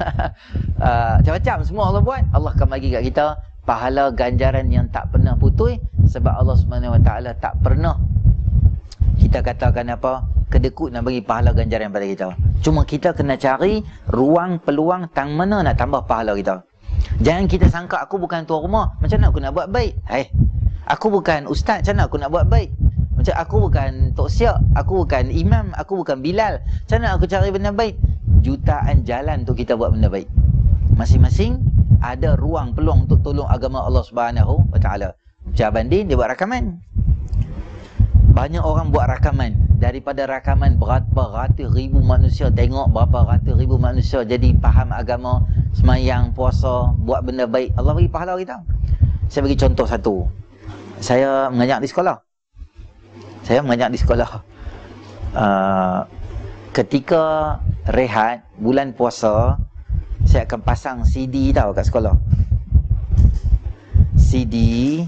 S1: Macam-macam semua Allah buat. Allah akan bagi kat kita pahala ganjaran yang tak pernah putus. Sebab Allah SWT tak pernah kita katakan apa, kedekut nak bagi pahala ganjaran pada kita. Cuma kita kena cari ruang, peluang tang mana nak tambah pahala kita. Jangan kita sangka aku bukan tuan rumah, macam mana aku nak buat baik? Aku bukan ustaz, macam mana aku nak buat baik? Macam aku bukan tok siak, aku bukan imam, aku bukan Bilal, macam mana aku cari benda baik? Jutaan jalan untuk kita buat benda baik. Masing-masing ada ruang peluang untuk tolong agama Allah SWT. Jabandin dia buat rakaman. Banyak orang buat rakaman. Daripada rakaman berapa ratus ribu manusia tengok, berapa ratus ribu manusia jadi faham agama, semayang, puasa, buat benda baik. Allah bagi pahala kita. Saya bagi contoh satu. Saya mengajar di sekolah. Ketika rehat bulan puasa, saya akan pasang CD tau kat sekolah. CD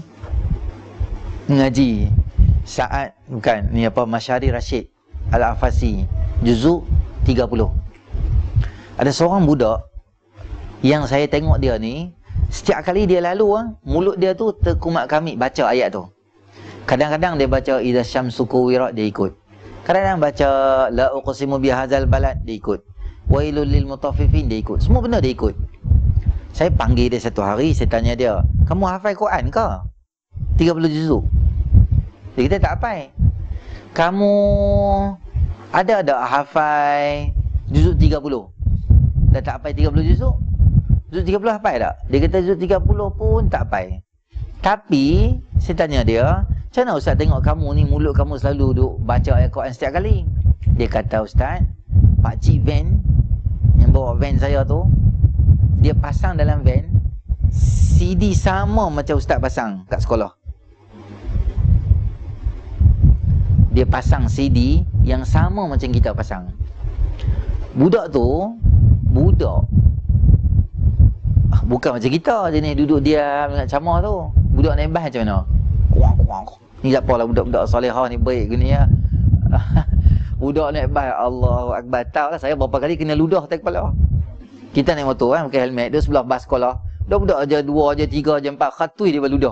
S1: mengaji saat, bukan ni apa, Masyari Rashid Al-Afasi, juzuk 30. Ada seorang budak yang saya tengok dia ni, setiap kali dia lalu, mulut dia tu terkumat kamik baca ayat tu. Kadang-kadang dia baca idza syamsu kuwirat, dia ikut. Kadang-kadang baca la uqsimu bihadzal balad, dia ikut. Wailul lil mutaffifin, dia ikut. Semua benda dia ikut. Saya panggil dia satu hari, saya tanya dia, kamu hafal Quran ke? 30 juzuk. Dia kata tak hafal. Kamu ada tak hafal juzuk 30? Dah tak hafal 30 juzuk? Juzuk 30 hafal tak? Dia kata juzuk 30 pun tak hafal. Tapi saya tanya dia, macam mana ustaz tengok kamu ni, mulut kamu selalu duk baca ayat Quran setiap kali? Dia kata, ustaz, pakcik van yang bawa van saya tu, dia pasang dalam van CD sama macam ustaz pasang kat sekolah. Dia pasang CD yang sama macam kita pasang. Budak tu, bukan macam kita je ni, duduk diam dengan camar tu. Budak naik bas macam mana? Kuang. Ni tak apalah, budak-budak salihah ni baik gini ya. Budak naik bas, Allahu Akbar. Tahu lah saya berapa kali kena ludah atas kepala. Kita naik motor kan, pakai helmet, dia sebelah bas sekolah. Budak-budak aja 2 je, 3 je, 4 khatui dia berludah.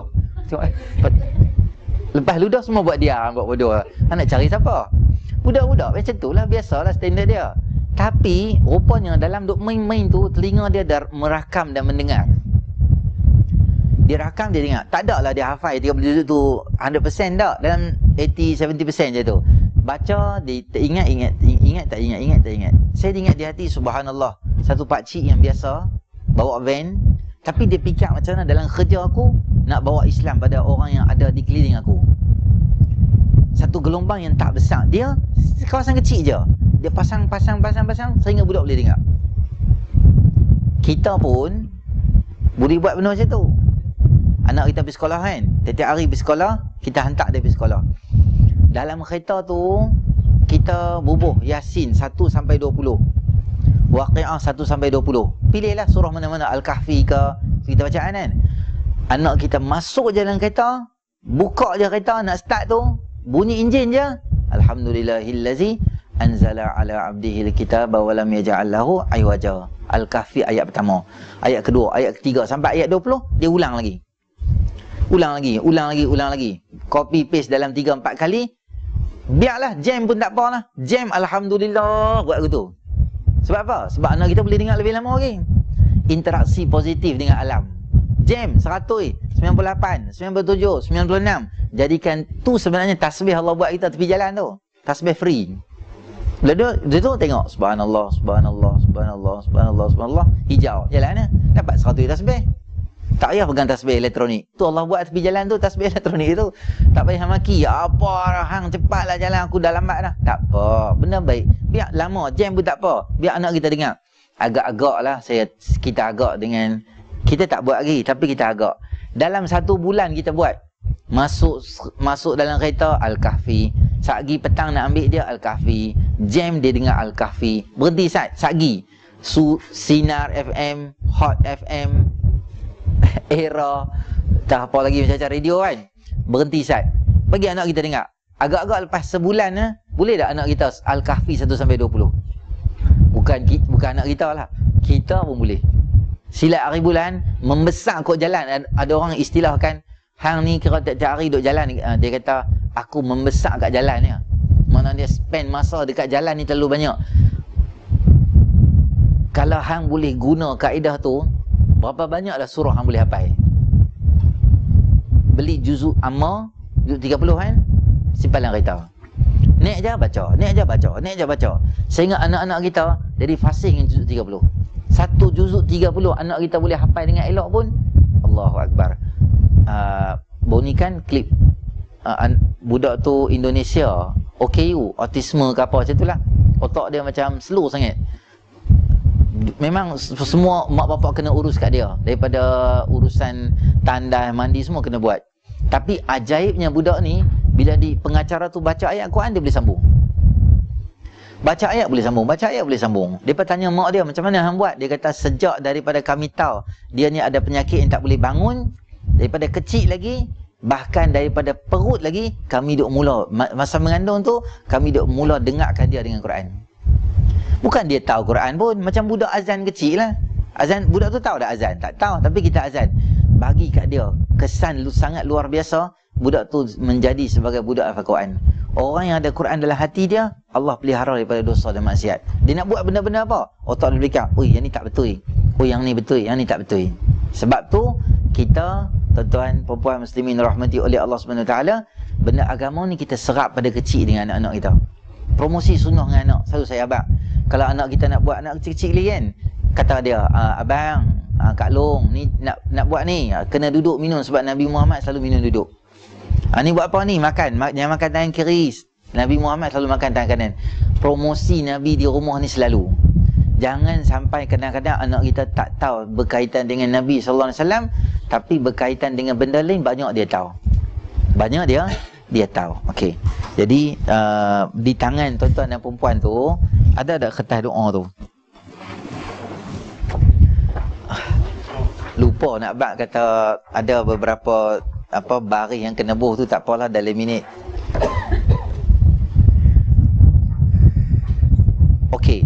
S1: Lepas ludah semua buat diam, buat bodoh. Nak cari siapa? Budak-budak macam tu lah, biasalah standard dia. Tapi rupanya dalam duk main-main tu, telinga dia dah merakam dan mendengar. Dia rakam, dia dengar. Tak ada lah dia hafal 30 juzuk tu 100% tak. Dalam 80-70% je tu. Baca, dia ingat tak ingat. Saya ingat di hati, subhanallah. Satu pakcik yang biasa, bawa van. Tapi dia fikir macam mana dalam kerja aku, nak bawa Islam pada orang yang ada di keliling aku. Satu gelombang yang tak besar. Dia kawasan kecil je. Dia pasang sehingga budak boleh dengar. Kita pun boleh buat benda macam tu. Anak kita pergi sekolah kan, tiap-tiap hari pergi sekolah, kita hantar dia pergi sekolah. Dalam kereta tu, kita bubuh Yasin 1-20, Waqi'ah 1-20. Pilihlah surah mana-mana, Al-Kahfi ke, kita bacaan kan. Anak kita masuk je dalam kereta, buka je kereta, nak start tu, bunyi enjin je, Alhamdulillahillazi anzala ala abdihil kitaba wa lam yaj'al lahu iwaja. Al-Kahfi ayat pertama, ayat kedua, ayat ketiga sampai ayat 20, dia ulang lagi. Ulang lagi. Copy paste dalam 3-4 kali. Biarlah jam pun tak apa lah. Jam alhamdulillah buat gitu. Sebab apa? Sebab anak kita boleh dengar lebih lama lagi. Interaksi positif dengan alam. Jam 100, 98, 97, 96. Jadikan tu sebenarnya tasbih Allah buat kita tepi jalan tu. Tasbih free. Bila dia tu tengok subhanallah, hijau jalan dapat 100 tasbih. Tak payah pegang tasbih elektronik. Tu Allah buat tepi jalan tu, tasbih elektronik tu. Tak payah maki, apa hang cepatlah jalan, aku dah lambat dah. Tak apa, benda baik. Biar lama, jam pun tak apa. Biar anak kita dengar. Agak-agak lah kita agak dengan, kita tak buat lagi, tapi kita agak. Dalam 1 bulan kita buat. Masuk dalam kereta, Al-Kahfi. Satgi petang nak ambil dia, Al-Kahfi. Jam dia dengar Al-Kahfi. Berhenti satgi. Sinar FM, Hot FM, Era, tak apa lagi macam radio kan. Berhenti sat. Bagi anak kita dengar. Agak-agak lepas sebulan boleh tak anak kita Al-Kahfi 1-20? Bukan anak kita lah. Kita pun boleh. Silat hari bulan, membesar kot jalan. Ada orang istilahkan, hang ni kira tiap-tiap hari duduk jalan. Dia kata, aku membesar kat jalan ni. Mana dia spend masa dekat jalan ni terlalu banyak. Kalau hang boleh guna kaedah tu, berapa banyaklah surah hang boleh hafal. Beli juzuk amma, juzuk 30 kan, simpan dalam kereta. Naik je baca. Sehingga anak-anak kita jadi fasih dengan juzuk 30. Satu juzuk 30 anak kita boleh hafal dengan elok pun, Allahu Akbar. Bonikan klip budak tu Indonesia, OKU, autisme ke apa macam tu lah. Otak dia macam slow sangat. Memang semua mak bapak kena urus kat dia. Daripada urusan tandai, mandi, semua kena buat. Tapi ajaibnya budak ni, bila di pengacara tu baca ayat Quran, dia boleh sambung. Baca ayat boleh sambung. Dia tanya mak dia, macam mana hang buat? Dia kata, sejak daripada kami tahu dia ni ada penyakit yang tak boleh bangun, daripada kecil lagi, bahkan daripada perut lagi, kami duk mula, masa mengandung tu, kami duk mula dengarkan dia dengan Quran. Bukan dia tahu Quran pun, macam budak azan kecil lah. Azan, budak tu tahu tak azan? Tak tahu, tapi kita azan. Bagi kat dia kesan sangat luar biasa. Budak tu menjadi sebagai budak hafal Quran. Orang yang ada Quran dalam hati dia, Allah pelihara daripada dosa dan maksiat. Dia nak buat benda-benda apa? Otak dia berfikir, oi yang ni tak betul. Oh yang ni betul, yang ni tak betul. Sebab tu kita, tuan-tuan, perempuan muslimin rahmati oleh Allah SWT, benda agama ni kita serap pada kecil dengan anak-anak kita. Promosi sunnah dengan anak. Selalu saya abang, kalau anak kita nak buat, anak kecil-kecil lagi kan, kata dia, abang, Kak Long ni nak buat ni, kena duduk minum sebab Nabi Muhammad selalu minum duduk. Ni buat apa ni? Makan, jangan makan tangan kiri. Nabi Muhammad selalu makan tangan kanan. Promosi Nabi di rumah ni selalu. Jangan sampai kadang-kadang anak kita tak tahu berkaitan dengan Nabi SAW, tapi berkaitan dengan benda lain banyak dia tahu. Banyak dia tahu. Okey. Jadi di tangan tuan-tuan dan perempuan tu ada kertas doa tu. Lupa nak bak kata ada beberapa baris yang kena buh tu, tak apalah, dalam minit. Okey.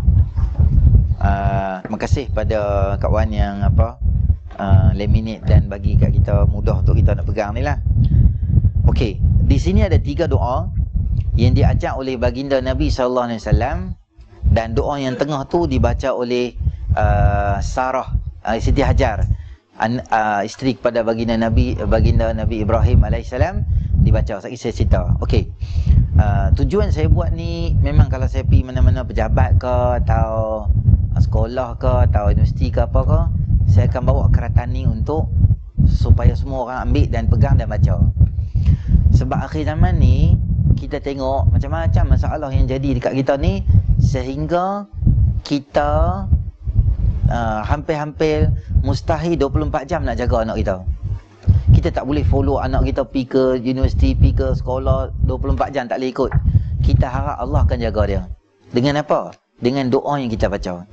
S1: Terima kasih pada kawan yang laminate dan bagi kat kita mudah untuk kita nak pegang ni lah. Okey, di sini ada 3 doa yang diajar oleh baginda Nabi SAW, dan doa yang tengah tu dibaca oleh Sarah Siti Hajar isteri kepada baginda Nabi Ibrahim alaihissalam dibaca. Saya cerita. Okey. Tujuan saya buat ni memang kalau saya pergi mana-mana pejabat ke atau sekolah ke atau universiti ke apa ke, saya akan bawa keratan ni untuk supaya semua orang ambil dan pegang dan baca. Sebab akhir zaman ni kita tengok macam-macam masalah yang jadi dekat kita ni, sehingga kita hampir-hampir mustahil 24 jam nak jaga anak kita. Kita tak boleh follow anak kita pergi ke universiti, pergi ke sekolah 24 jam, tak boleh ikut. Kita harap Allah akan jaga dia. Dengan apa? Dengan doa yang kita baca.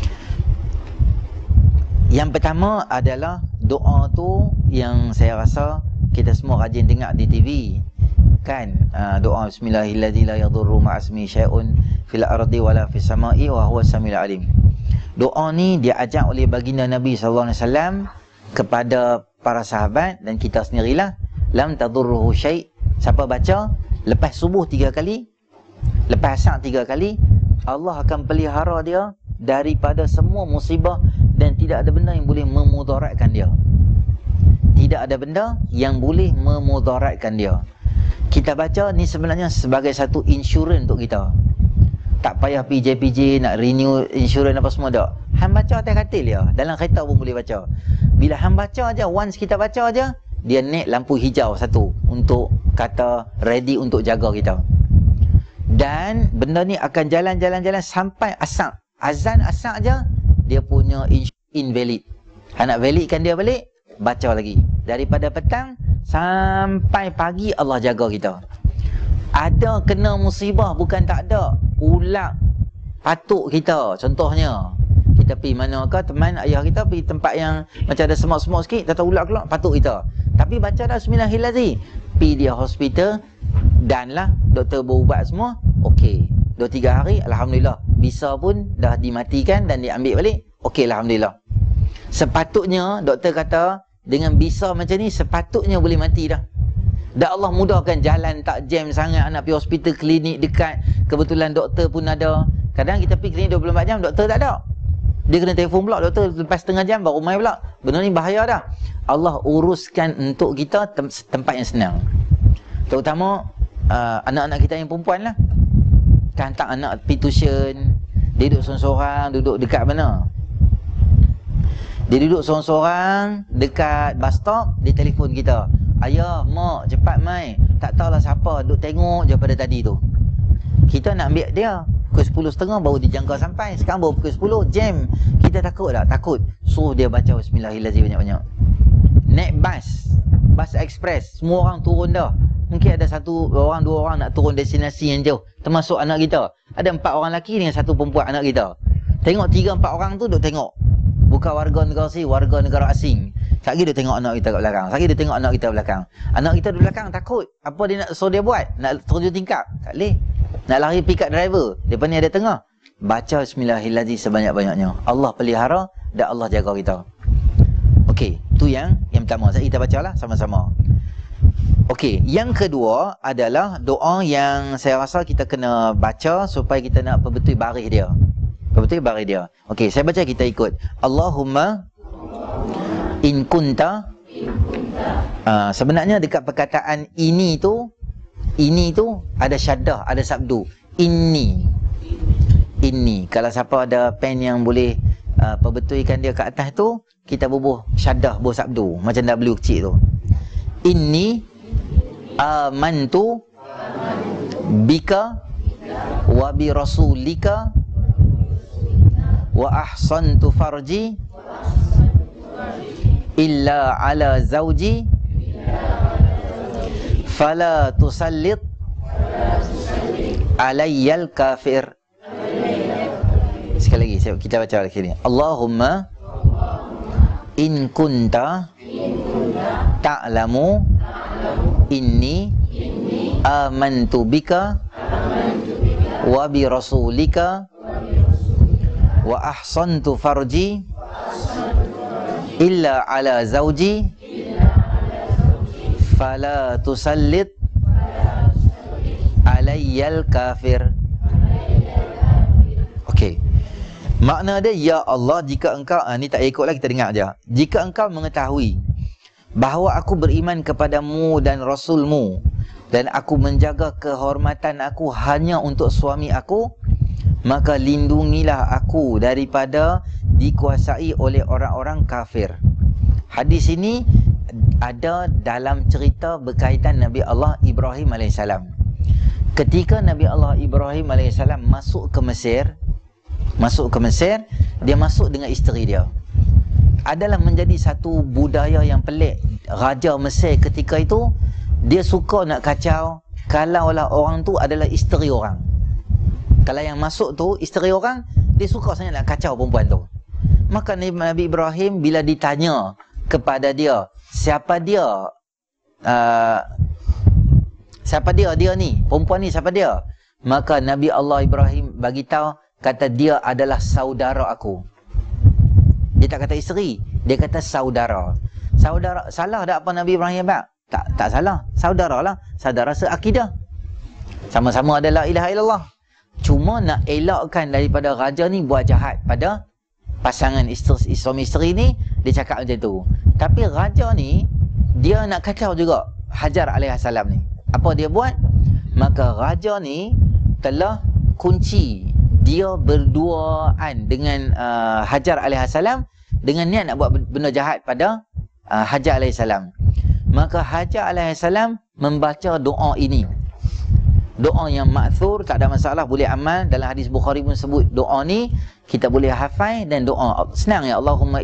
S1: Yang pertama adalah doa tu yang saya rasa kita semua rajin dengar di TV. Kan? Doa Bismillahirrahmanirrahim la yadurru ma'asmi syai'un fil ardi wala fis sama'i wa huwas samiul alim. Doa ni diajar oleh baginda Nabi SAW kepada para sahabat dan kita sendirilah. Lam tadurruhu syai'. Siapa baca lepas subuh 3 kali, lepas asar 3 kali, Allah akan pelihara dia daripada semua musibah dan tidak ada benda yang boleh memudaratkan dia. Tidak ada benda yang boleh memudaratkan dia. Kita baca ni sebenarnya sebagai satu insurans untuk kita. Tak payah PJ nak renew insurans apa semua tak. Hang baca atas katil dia, dalam kereta pun boleh baca. Bila hang baca aja, once kita baca aja, dia naik lampu hijau satu untuk kata ready untuk jaga kita. Dan benda ni akan jalan sampai asar. Azan asar aja dia punya invalid. Hang nak validkan dia balik, baca lagi. Daripada petang sampai pagi Allah jaga kita. Ada kena musibah bukan tak ada, ulat patuk kita. Contohnya kita pergi mana ke, teman ayah kita pergi tempat yang macam ada semak-semak sikit, tak tahu ulat keluar, patuk kita. Tapi baca dah Bismillahirrahmanirrahim, pergi dia hospital dan lah doktor berubat semua, okey. 2-3 hari alhamdulillah, bisa pun dah dimatikan dan diambil balik, okey alhamdulillah. Sepatutnya doktor kata dengan bisa macam ni sepatutnya boleh mati dah. Dah Allah mudahkan jalan, tak jam sangat, nak pergi hospital, klinik dekat, kebetulan doktor pun ada. Kadang kita pergi klinik 24 jam, doktor tak ada. Dia kena telefon pula, doktor lepas setengah jam baru mai pula. Benda ni bahaya dah. Allah uruskan untuk kita tempat yang senang. Terutama anak-anak kita yang perempuan lah. Kan hantar anak pergi tuition, dia duduk seorang-seorang, duduk dekat mana? Dia duduk seorang-seorang dekat bus stop, dia telefon kita. Ayah, mak, cepat mai. Tak tahulah siapa, duduk tengok je pada tadi tu. Kita nak ambil dia pukul 10.30 baru dijangka sampai. Sekarang baru pukul 10, jam. Kita takut tak? Takut. Suruh dia baca Bismillahirrahmanirrahim banyak-banyak. Naik bus express, semua orang turun dah. Mungkin ada 1 orang, 2 orang nak turun destinasi yang jauh, termasuk anak kita. Ada 4 orang lelaki dengan 1 perempuan anak kita. Tengok 3-4 orang tu duk tengok. Bukan warga negara sini, warga negara asing. Sekali dia tengok anak kita kat belakang, sekali dia tengok anak kita belakang. Anak kita di belakang takut. Apa dia nak suruh dia buat? Nak terjun tingkap? Tak boleh. Nak lari pick up driver, depan ni ada tengah. Baca Bismillahirrahmanirrahim sebanyak-banyaknya. Allah pelihara dan Allah jaga kita. Okey, tu yang pertama. Kita bacalah sama-sama. Okey, yang kedua adalah doa yang saya rasa kita kena baca supaya kita nak perbetul baris dia. Perbetul baris dia. Okey, saya baca, kita ikut. Allahumma in kunta. Sebenarnya dekat perkataan ini tu ada syaddah, ada sabdu. Inni. Kalau siapa ada pen yang boleh perbetulkan dia kat atas tu, kita bubuh syaddah, bubuh sabdu macam W kecil tu. Inni amantu bika wa bi rasulika wa ahsantu farji illa ala zawji fala tusallit alayyal kafir. Sekali lagi kita baca lagi ni. Allahumma in kunta ta'lamu inni amantu bika wa bi rasulika wa ahsantu farji illa ala zawji fala tusallit alayyal kafir. Okey. Makna dia, ya Allah, jika engkau, ni tak ikutlah, kita dengar je. Jika engkau mengetahui bahawa aku beriman kepadamu dan Rasulmu, dan aku menjaga kehormatan aku hanya untuk suami aku, maka lindungilah aku daripada dikuasai oleh orang-orang kafir. Hadis ini ada dalam cerita berkaitan Nabi Allah Ibrahim AS. Ketika Nabi Allah Ibrahim AS masuk ke Mesir, dia masuk dengan isteri dia. Adalah menjadi satu budaya yang pelik. Raja Mesir ketika itu, dia suka nak kacau kalaulah orang tu adalah isteri orang. Kalau yang masuk tu isteri orang, dia suka sangat nak kacau perempuan tu. Maka Nabi Ibrahim bila ditanya kepada dia, siapa dia dia ni, perempuan ni siapa dia? Maka Nabi Allah Ibrahim bagi tahu, kata dia adalah saudara aku. Dia tak kata isteri, dia kata saudara. Saudara, salah tak apa Nabi Ibrahim buat? Tak salah. Saudara lah, saudara seakidah. Sama-sama ada la ilaha illallah. Cuma nak elakkan daripada raja ni buat jahat pada pasangan suami isteri ni, dia cakap macam tu. Tapi raja ni, dia nak kacau juga Hajar alaihissalam ni. Apa dia buat? Maka raja ni telah kunci dia berduaan dengan Hajar alaihissalam dengan niat nak buat benda jahat pada Hajar alaihissalam. Maka Hajar alaihissalam membaca doa ini. Doa yang ma'thur, tak ada masalah, boleh amal. Dalam hadis Bukhari pun sebut doa ni, kita boleh hafal. Dan doa senang ya, Allahumma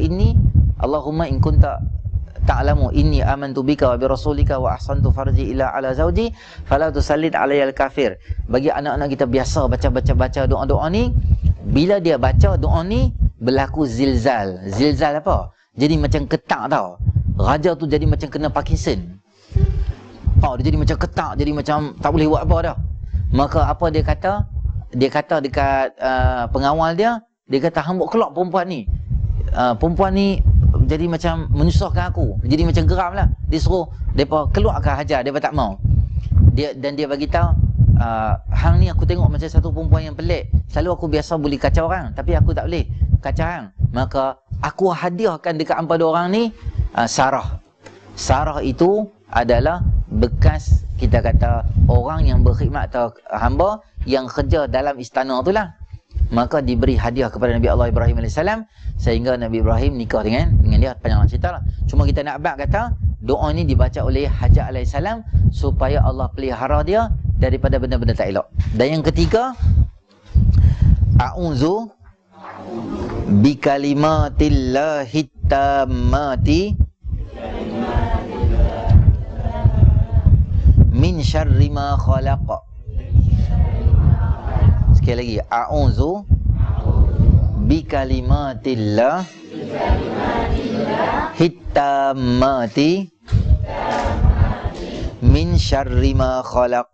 S1: in kunta ta'lamu inni amantu bika wa bi rasulika wa ahsantu farji ila ala zawji fala tusallit alayya al-kafir. Bagi anak-anak kita biasa baca doa-doa ni, bila dia baca doa ni, berlaku zilzal. Zilzal apa? Jadi macam ketak tau. Raja tu jadi macam kena Parkinson. Dia jadi macam ketak, jadi macam tak boleh buat apa dah. Maka apa dia kata? Dia kata dekat pengawal dia, dia kata, hamba kelak perempuan ni. Perempuan ni jadi macam menyusahkan aku. Jadi macam geram lah. Dia suruh mereka keluarkan Hajar, mereka tak mau. Dan dia bagi tahu, hang ni aku tengok macam satu perempuan yang pelik. Selalu aku biasa boleh kacau orang, tapi aku tak boleh kacau hang. Maka aku hadiahkan dekat hang pada orang ni Sarah. Sarah itu adalah bekas, kita kata, orang yang berkhidmat atau hamba yang kerja dalam istana tu lah. Maka diberi hadiah kepada Nabi Allah Ibrahim AS, sehingga Nabi Ibrahim nikah dengan dia. Panjang cerita lah. Cuma kita nak abad kata, doa ni dibaca oleh Hajar AS supaya Allah pelihara dia daripada benda-benda tak elok. Dan yang ketiga, a'udzu bikalimatillahi tammati min syarri ma khalaq. Sekali lagi, a'udzu bikalimatillah hitamati min syarri ma khalaq.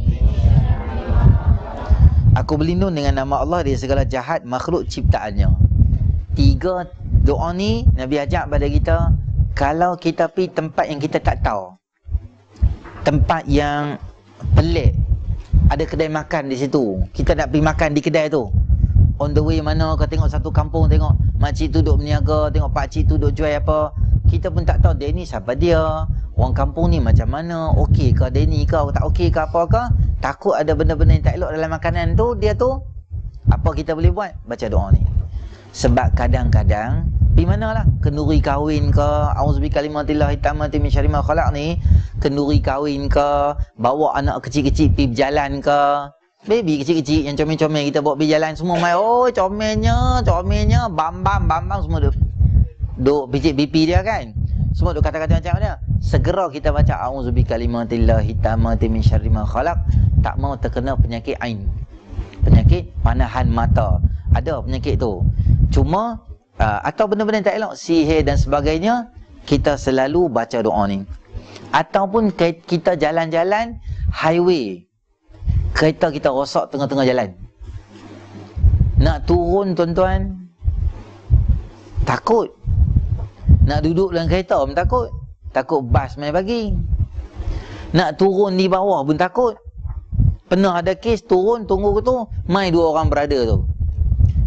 S1: Aku berlindung dengan nama Allah dari segala jahat makhluk ciptaannya. 3 doa ni Nabi ajak pada kita, kalau kita pergi tempat yang kita tak tahu, tempat yang pelik, ada kedai makan di situ, kita nak pergi makan di kedai tu, on the way mana kau tengok satu kampung, tengok makcik tu duduk berniaga, tengok pakcik tu duduk jual apa, kita pun tak tahu dia ni siapa dia, orang kampung ni macam mana, okey ke dia ni ke, tak okey ke apa ke, takut ada benda-benda yang tak elok dalam makanan tu, dia tu, apa kita boleh buat? Baca doa ni. Sebab kadang-kadang pergi manalah, kenduri kahwin ke, auzubi kalimatillahi tammati min syarri ma khalaq ni, kenduri kahwin ke, bawa anak kecil-kecil pergi berjalan ke, baby kecil-kecil yang comel-comel kita bawa pergi jalan, semua mai, oh comelnya, bam-bam semua duk pijit pipi dia kan, semua duk kata-kata macam mana. Segera kita baca auzubi kalimatillahi tammati min syarri ma khalaq, tak mau terkena penyakit ain, penyakit panahan mata. Ada penyakit tu. Cuma atau benda-benda yang tak elok, sihir dan sebagainya, kita selalu baca doa ni. Ataupun kita jalan-jalan highway, kereta kita rosak tengah-tengah jalan, nak turun tuan-tuan takut, nak duduk dalam kereta pun takut bas main bagi, nak turun di bawah pun takut. Pernah ada kes turun, tunggu tu, mai 2 orang berada tu,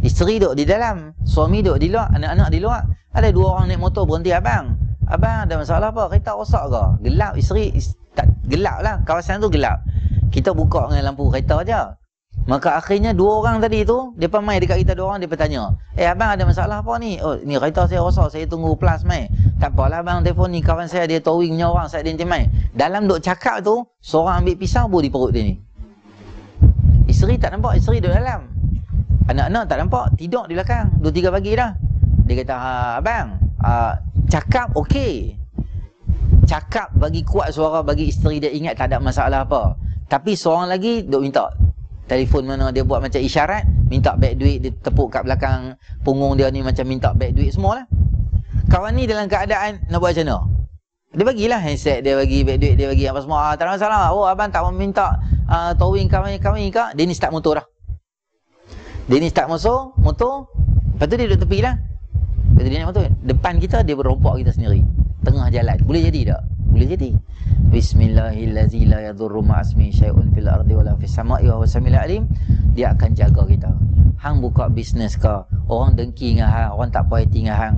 S1: Isteri duduk di dalam, suami duduk di luar, anak-anak di luar. Ada dua orang naik motor berhenti, abang ada masalah apa? Kereta rosak ke? Gelap, tak gelap lah, kawasan tu gelap. Kita buka dengan lampu kereta je. Maka akhirnya dua orang tadi tu, dia mai dekat kita dua orang, dia bertanya, abang ada masalah apa ni? Oh, ni kereta saya rosak, saya tunggu plus mai. Tak apalah abang, telefon ni kawan saya, dia towing punya orang, saya dia mai. Dalam duk cakap tu, seorang ambil pisau bur di perut dia ni. Isteri tak nampak, isteri duduk dalam. Anak-anak tak nampak, tidur di belakang. 2-3 pagi dah. Dia kata, abang, cakap okey. Cakap bagi kuat suara, bagi isteri dia ingat tak ada masalah apa. Tapi seorang lagi duk minta telefon mana dia buat macam isyarat, minta beg duit, dia tepuk kat belakang punggung dia ni macam minta beg duit semualah. Kawan ni dalam keadaan nak buat macam mana? Dia bagilah handset, dia bagi beg duit, dia bagi apa semua. Tak ada masalah. Oh, abang tak mau minta towing kami ke? Dia ni start motor dah. Dia ni start motor. Lepas tu dia duduk tepi lah. Lepas tu dia naik motor. Depan kita, dia berompak kita sendiri. Tengah jalan. Boleh jadi tak? Boleh jadi. Bismillahirrahmanirrahim. La yadurru ma'asmi syai'un fil ardi wala fis sama'i wa huwas samiul alim. Dia akan jaga kita. Hang buka bisnes ke, orang dengki dengan hang, orang tak puas hati dengan hang.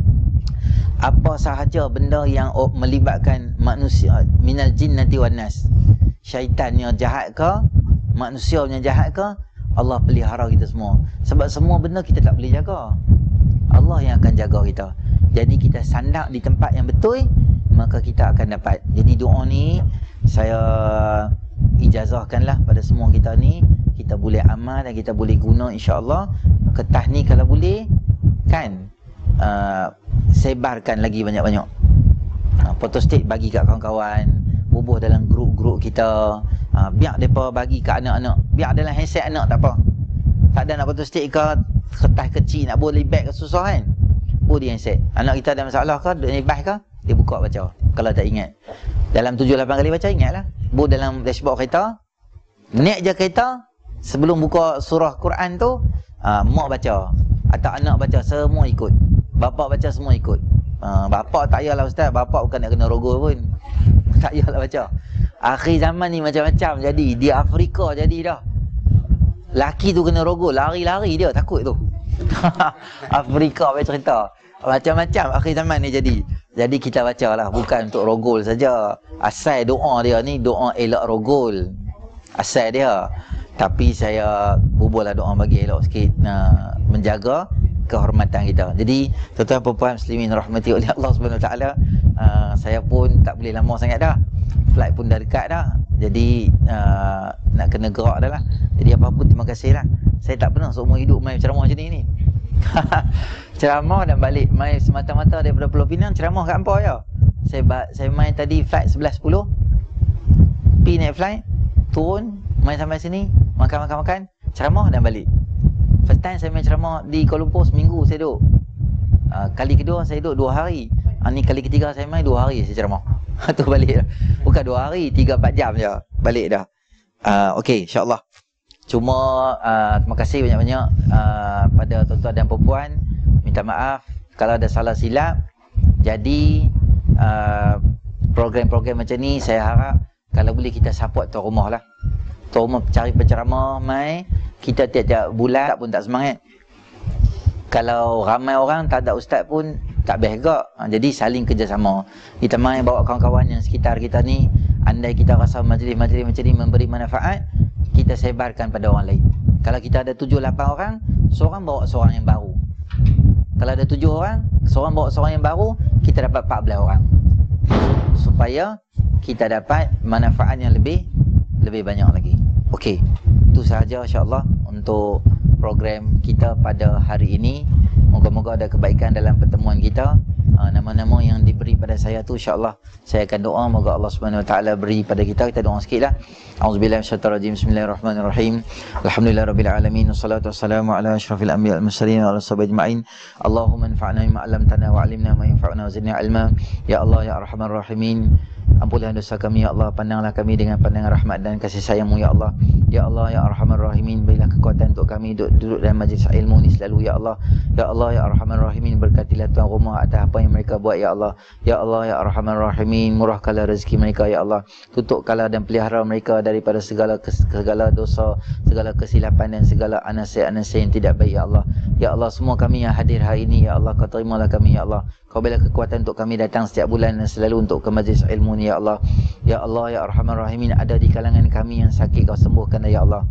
S1: Apa sahaja benda yang melibatkan manusia, minal jinnati wan nas. Syaitannya jahat ke, manusianya jahat ke, Allah pelihara kita semua. Sebab semua benda kita tak boleh jaga. Allah yang akan jaga kita. Jadi kita sandak di tempat yang betul, maka kita akan dapat. Jadi doa ni saya ijazahkanlah pada semua kita ni, kita boleh amal dan kita boleh guna insya-Allah. Ketah ni kalau boleh kan sebarkan lagi banyak-banyak. Photostat bagi kat kawan-kawan, bubuh dalam grup-grup kita. Biar mereka bagi kat anak-anak, biar dalam handset anak tak apa. Tak ada nak photostat ke, kertas kecil nak boleh bag ke, susah kan. Buh di handset. Anak kita ada masalah ke, duduk nibah ke, dia buka baca. Kalau tak ingat, dalam 7-8 kali baca, ingatlah. Buh dalam dashboard kereta, naik je kereta, sebelum buka surah Quran tu, mak baca atau anak baca, semua ikut. Bapak baca, semua ikut. Bapak tak payahlah ustaz, bapak bukan nak kena rogol pun. Tak payahlah baca. Akhir zaman ni macam-macam jadi. Di Afrika jadi dah. Laki tu kena rogol, lari-lari dia, takut tu. Afrika baca cerita. Macam-macam akhir zaman ni jadi. Jadi kita bacalah, bukan untuk rogol saja. Asal doa dia ni doa elak rogol. Asal dia. Tapi saya bubuhlah doa bagi elok sikit, menjaga kehormatan kita. Jadi tuan-tuan puan-puan muslimin rahmati oleh Allah Subhanahu Wa Taala, saya pun tak boleh lama sangat dah. Flight pun dah dekat dah. Jadi nak kena gerak dah lah. Jadi apa-apa terima kasih lah. Saya tak pernah seumur hidup main ceramah macam ni. Ceramah dan balik, main semata-mata daripada Pulau Pinang, ceramah kat Ampau je. Saya main tadi flight 11.10, pergi naik flight, turun, main sampai sini, makan, ceramah dan balik. First time saya main ceramah di Kuala Lumpur, seminggu saya duduk. Kali kedua saya duduk 2 hari. Ni kali ketiga saya main 2 hari saya ceramah. Tu balik dah. Bukan 2 hari, 3-4 jam je balik dah. Okey, insya-Allah. Cuma terima kasih banyak-banyak pada tuan-tuan dan puan-puan. Minta maaf kalau ada salah silap. Jadi program-program macam ni saya harap kalau boleh kita support tuan rumah lah. Tuan rumah cari penceramah mai, kita tiap-tiap bulan pun tak semangat. Kalau ramai orang tak ada ustaz pun tak best juga. Jadi saling kerjasama. Kita mai bawa kawan-kawan yang sekitar kita ni, andai kita rasa majlis-majlis macam ni memberi manfaat, kita sebarkan pada orang lain. Kalau kita ada 7-8 orang, seorang bawa seorang yang baru. Kalau ada 7 orang, seorang bawa seorang yang baru, kita dapat 14 orang. Supaya kita dapat manfaat yang lebih banyak lagi. Okey, itu sahaja insya-Allah untuk program kita pada hari ini. Moga-moga ada kebaikan dalam pertemuan kita. Nama-nama yang diberi pada saya tu insya-Allah saya akan doa moga Allah Subhanahu Wa Taala beri pada kita. Kita doa sikitlah. Auzubillahi minasyaitonir rajim. Bismillahirrahmanirrahim. Alhamdulillahirabbil alamin. Wassalatu wassalamu ala asyrafil anbiya'i wal mursalin wa ala sahbihi ajma'in. Allahumma anfa'na bima 'allamtana wa 'allimna ma yanfa'una wa zidna 'ilma. Ya Allah ya Arhamar Rahimin. Ampunlah dosa kami ya Allah, pandanglah kami dengan pandangan rahmat dan kasih sayang-Mu ya Allah. Ya Allah ya Arhamar Rahimin, berilah kekuatan untuk kami duduk dalam majlis ilmu ni selalu ya Allah. Ya Allah ya Arhamar Rahimin, berkatilah tuan rumah atas apa yang yang mereka buat ya Allah. Ya Allah ya Arhamar Rahimin, murahkanlah rezeki mereka ya Allah. Tutup dan pelihara mereka daripada segala dosa, segala kesilapan dan segala anasir-anasir yang tidak baik ya Allah. Ya Allah, semua kami yang hadir hari ini ya Allah, kau terimalah kami ya Allah. Kau berilah kekuatan untuk kami datang setiap bulan dan selalu untuk ke majlis ilmu ni ya Allah. Ya Allah ya Arhamar Rahimin, ada di kalangan kami yang sakit, kau sembuhkan ya Allah.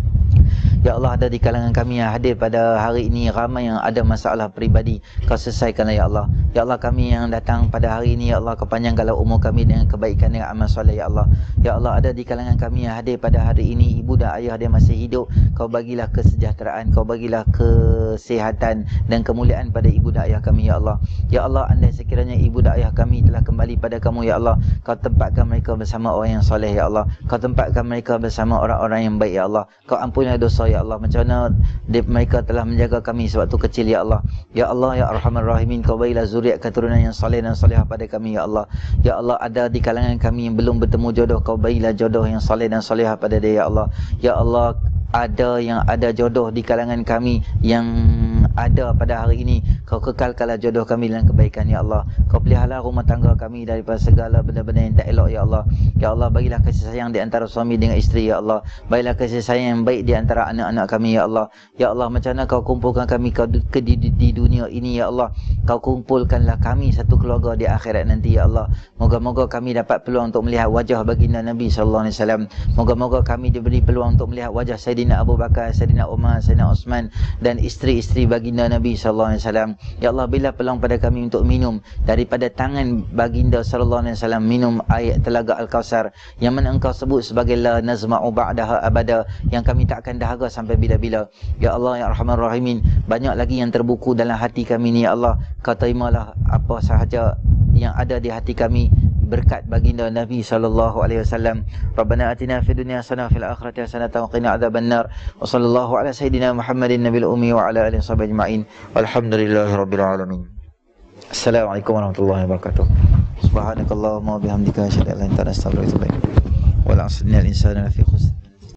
S1: Ya Allah, ada di kalangan kami yang hadir pada hari ini ramai yang ada masalah peribadi, kau selesaikanlah ya Allah. Ya Allah, kami yang datang pada hari ini ya Allah, kau panjangkanlah umur kami dengan kebaikan dan amal soleh ya Allah. Ya Allah, ada di kalangan kami yang hadir pada hari ini, ibu dan ayah dia masih hidup, kau bagilah kesejahteraan, kau bagilah kesihatan dan kemuliaan pada ibu dan ayah kami ya Allah. Ya Allah, andai sekiranya ibu dan ayah kami telah kembali pada kamu ya Allah, kau tempatkan mereka bersama orang yang soleh ya Allah. Kau tempatkan mereka bersama orang-orang yang baik ya Allah. Kau ampunilah dosa ya Allah. Macam mana mereka telah menjaga kami sewaktu kecil ya Allah. Ya Allah ya Arhamar Rahimin, kau berilah zuriat keturunan yang soleh dan solehah pada kami ya Allah. Ya Allah, ada di kalangan kami yang belum bertemu jodoh, kau berilah jodoh yang soleh dan solehah pada dia ya Allah. Ya Allah, ada yang ada jodoh di kalangan kami yang ada pada hari ini, kau kekalkanlah jodoh kami dalam kebaikan ya Allah. Kau peliharalah rumah tangga kami daripada segala benda-benda yang tak elok ya Allah. Ya Allah, bagilah kasih sayang di antara suami dengan isteri ya Allah. Bagilah kasih sayang yang baik di antara anak-anak kami ya Allah. Ya Allah, macam mana kau kumpulkan kami di dunia ini ya Allah, kau kumpulkanlah kami satu keluarga di akhirat nanti ya Allah. Moga-moga kami dapat peluang untuk melihat wajah baginda Nabi SAW. Moga-moga kami diberi peluang untuk melihat wajah Sayyidina Abu Bakar, Sayyidina Umar, Sayyidina Osman dan isteri-isteri baginda Nabi SAW. Ya Allah, bila peluang pada kami untuk minum daripada tangan baginda SAW, minum air telaga Al-Kausar yang mana engkau sebut sebagai la nazma'u ba'daha abada, yang kami tak akan dahaga sampai bila-bila. Ya Allah ya Arhamar Rahimin, banyak lagi yang terbuku dalam hati kami ni ya Allah. Kau terimalah apa sahaja yang ada di hati kami berkat baginda Nabi SAW. Rabbana atina fid dunya hasanah wa fil akhirati hasanah wa qina adzabannar. Wa sallallahu ala sayidina Muhammadin nabiyil ummi wa ala alihi washabbihi ajma'in. Walhamdulillahirabbil alamin. Assalamualaikum warahmatullahi wabarakatuh. Subhanakallahumma wa bihamdika asyhadu an la ilaha illa anta astaghfiruka wa atubu ilaik. Wa la asrina al insana fi khusr.